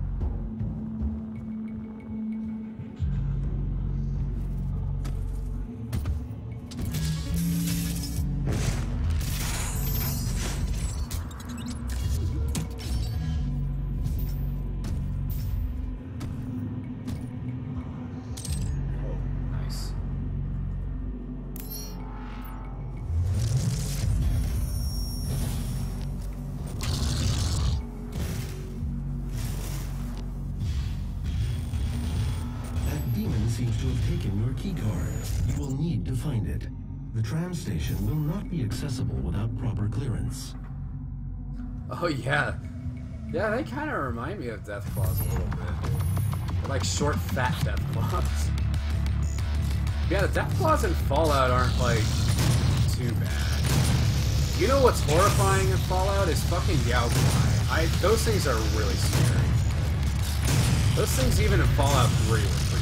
Seems to have taken your keycard. You will need to find it. The tram station will not be accessible without proper clearance. Oh yeah. Yeah, they kind of remind me of Deathclaws a little bit. They're like short, fat Deathclaws. Yeah, the Deathclaws in Fallout aren't like too bad. You know what's horrifying in Fallout is fucking Yaoguai. Those things are really scary. Those things even in Fallout 3 were pretty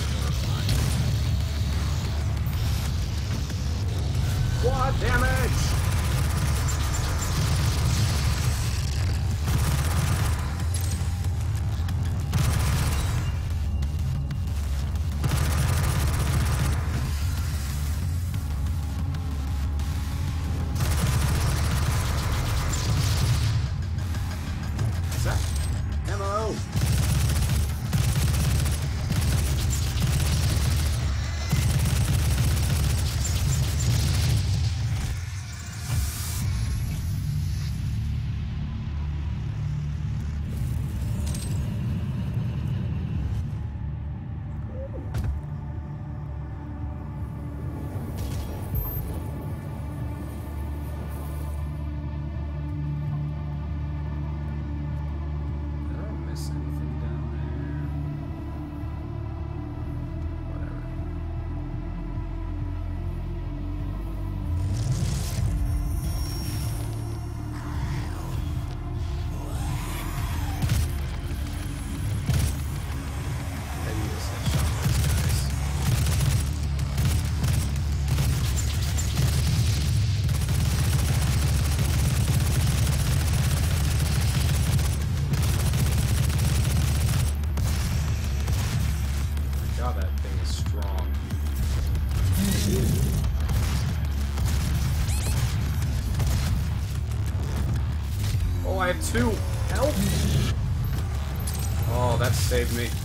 quad damage! Is that ammo? 2 health. Oh, that saved me.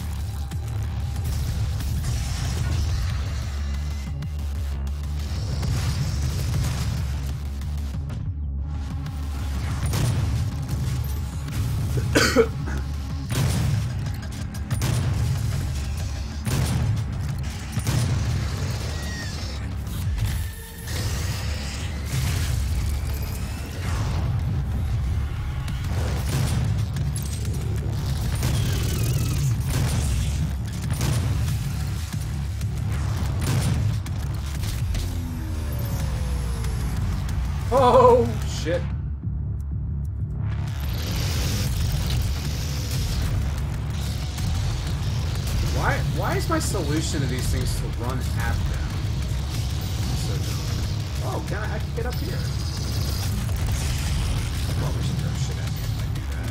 Oh, shit. Why is my solution to these things to run at them? So dumb. Oh, I can get up here. I probably should throw shit at me if I do that.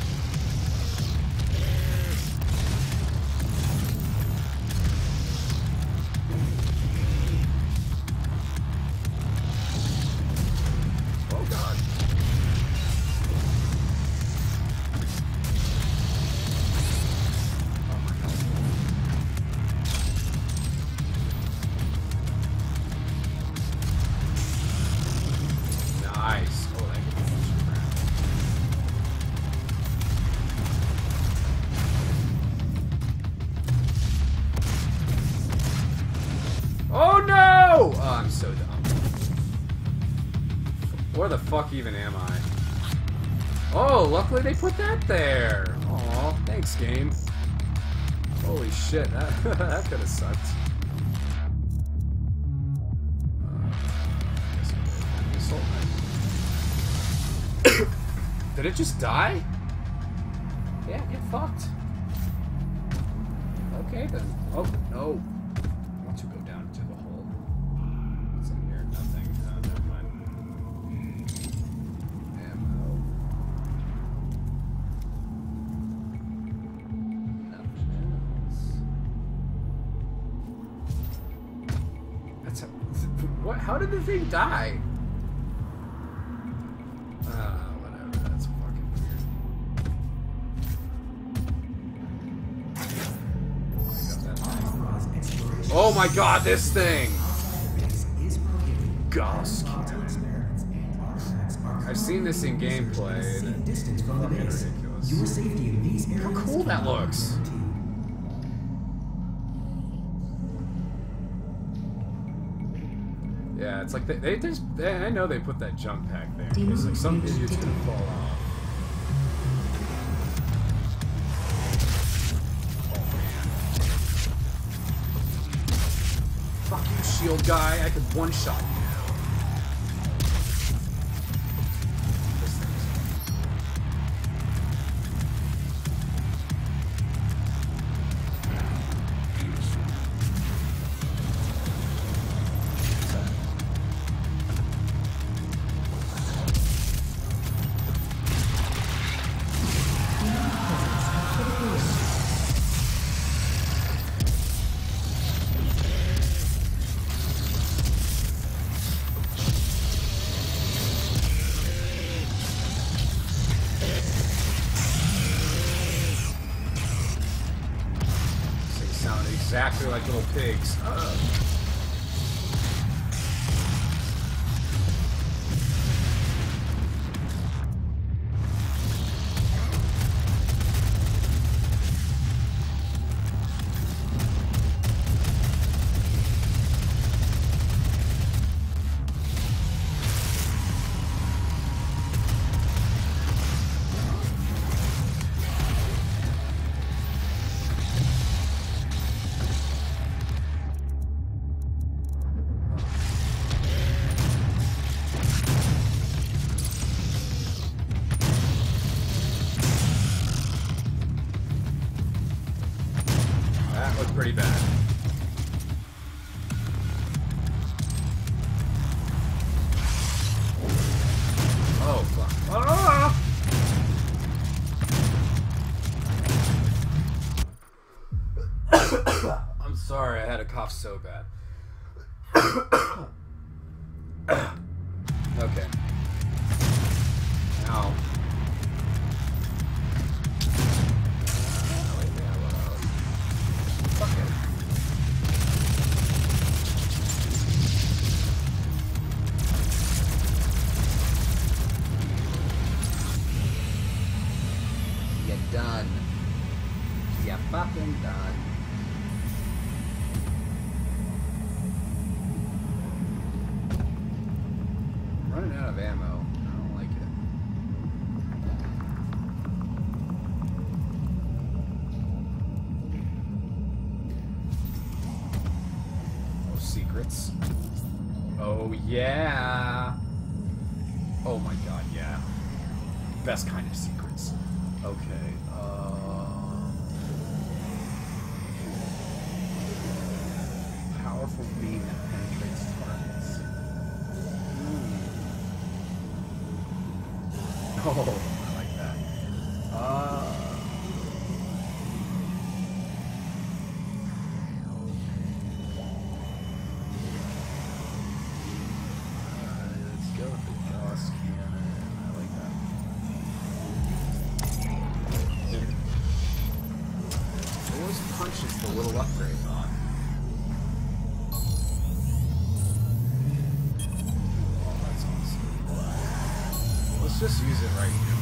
Oh god. Oh my god. Nice. Oh, that gave me a bunch of crap. Oh no! Oh, I'm so dumb. Where the fuck even am I? Oh, luckily they put that there. Aw, thanks, game. Holy shit, that that could have sucked. Did it just die? Yeah, get fucked. Okay then. Oh no. I want to go down to the hole. What's in here? Nothing. Never mind. Ammo. Nothing else. That's a, what? How did the thing die? Whatever. That's fucking weird. Oh my god, this thing! Gosh. I've seen this in gameplay, and it's fucking ridiculous. How cool that looks! Yeah, it's like I know they put that jump pack there. It's like some idiot's gonna fall off. Fuck you, shield guy. I could one-shot you. This thing's... exactly like little pigs. That looked pretty bad. Oh, fuck. Ah! I'm sorry, I had a cough so bad. Okay. Now, Get done. Get fucking done. I'm running out of ammo. I don't like it. Oh, secrets. Oh, yeah. Oh my god, yeah. Best kind of secrets. Okay, powerful beam that penetrates targets. Oh, I like that. Let's go with the Gauss cannon. I like that. Those punches the little upgrade on. Oh, that's awesome. Let's just use it right here.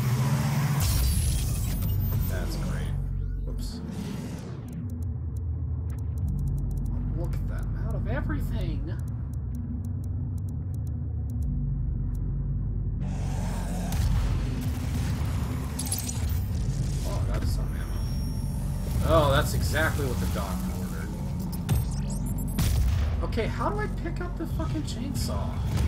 That's great. Whoops. Look at that. I'm out of everything. Oh, I got some ammo. Oh, that's exactly what the doc ordered. Okay, how do I pick up the fucking chainsaw?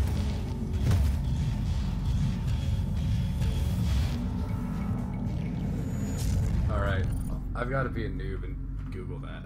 Alright, I've got to be a noob and Google that.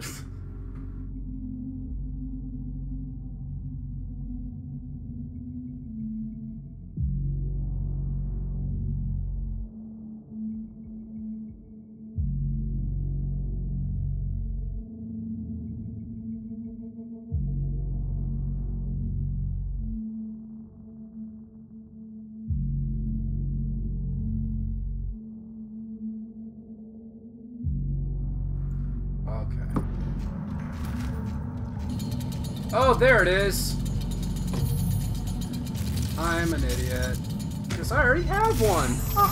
Okay. Oh, there it is! I'm an idiot. Because I already have one!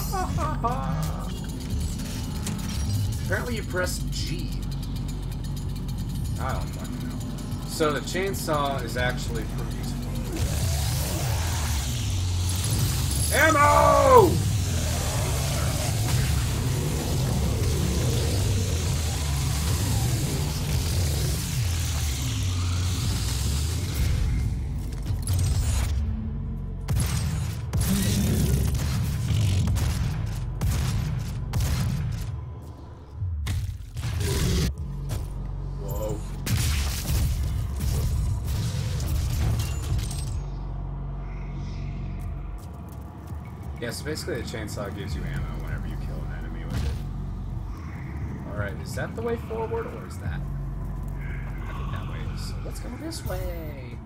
Apparently you press G. I don't fucking know. So the chainsaw is actually pretty useful. Ammo! Yeah, so basically the chainsaw gives you ammo whenever you kill an enemy with it. Alright, is that the way forward, or is that? I think that way is. So let's go this way!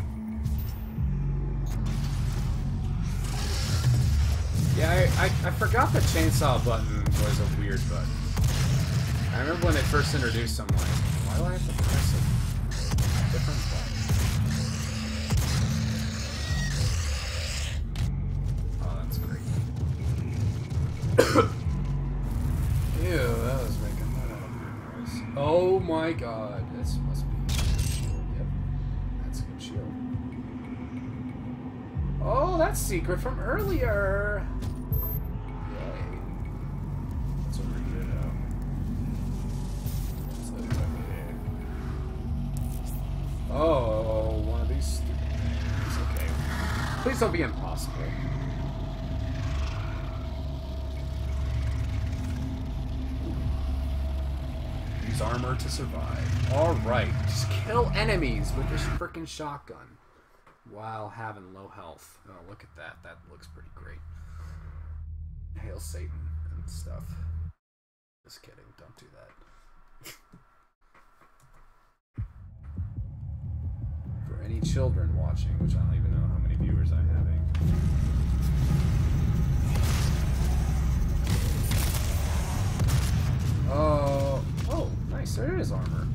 Yeah, I forgot the chainsaw button was a weird button. I remember when they first introduced them, like, why do I have to press a different button? Ew, that was making that noise. Oh my god, this must be a shield. Yep, that's a good shield. Oh, that's secret from earlier. Yay. What's over here now? Oh, one of these stupid things. Okay. Please don't be impossible. Armor to survive. Alright, just kill enemies with this frickin' shotgun while having low health. Oh, look at that. That looks pretty great. Hail Satan and stuff. Just kidding. Don't do that. For any children watching, which I don't even know how many viewers I'm having. Oh, nice. There is armor.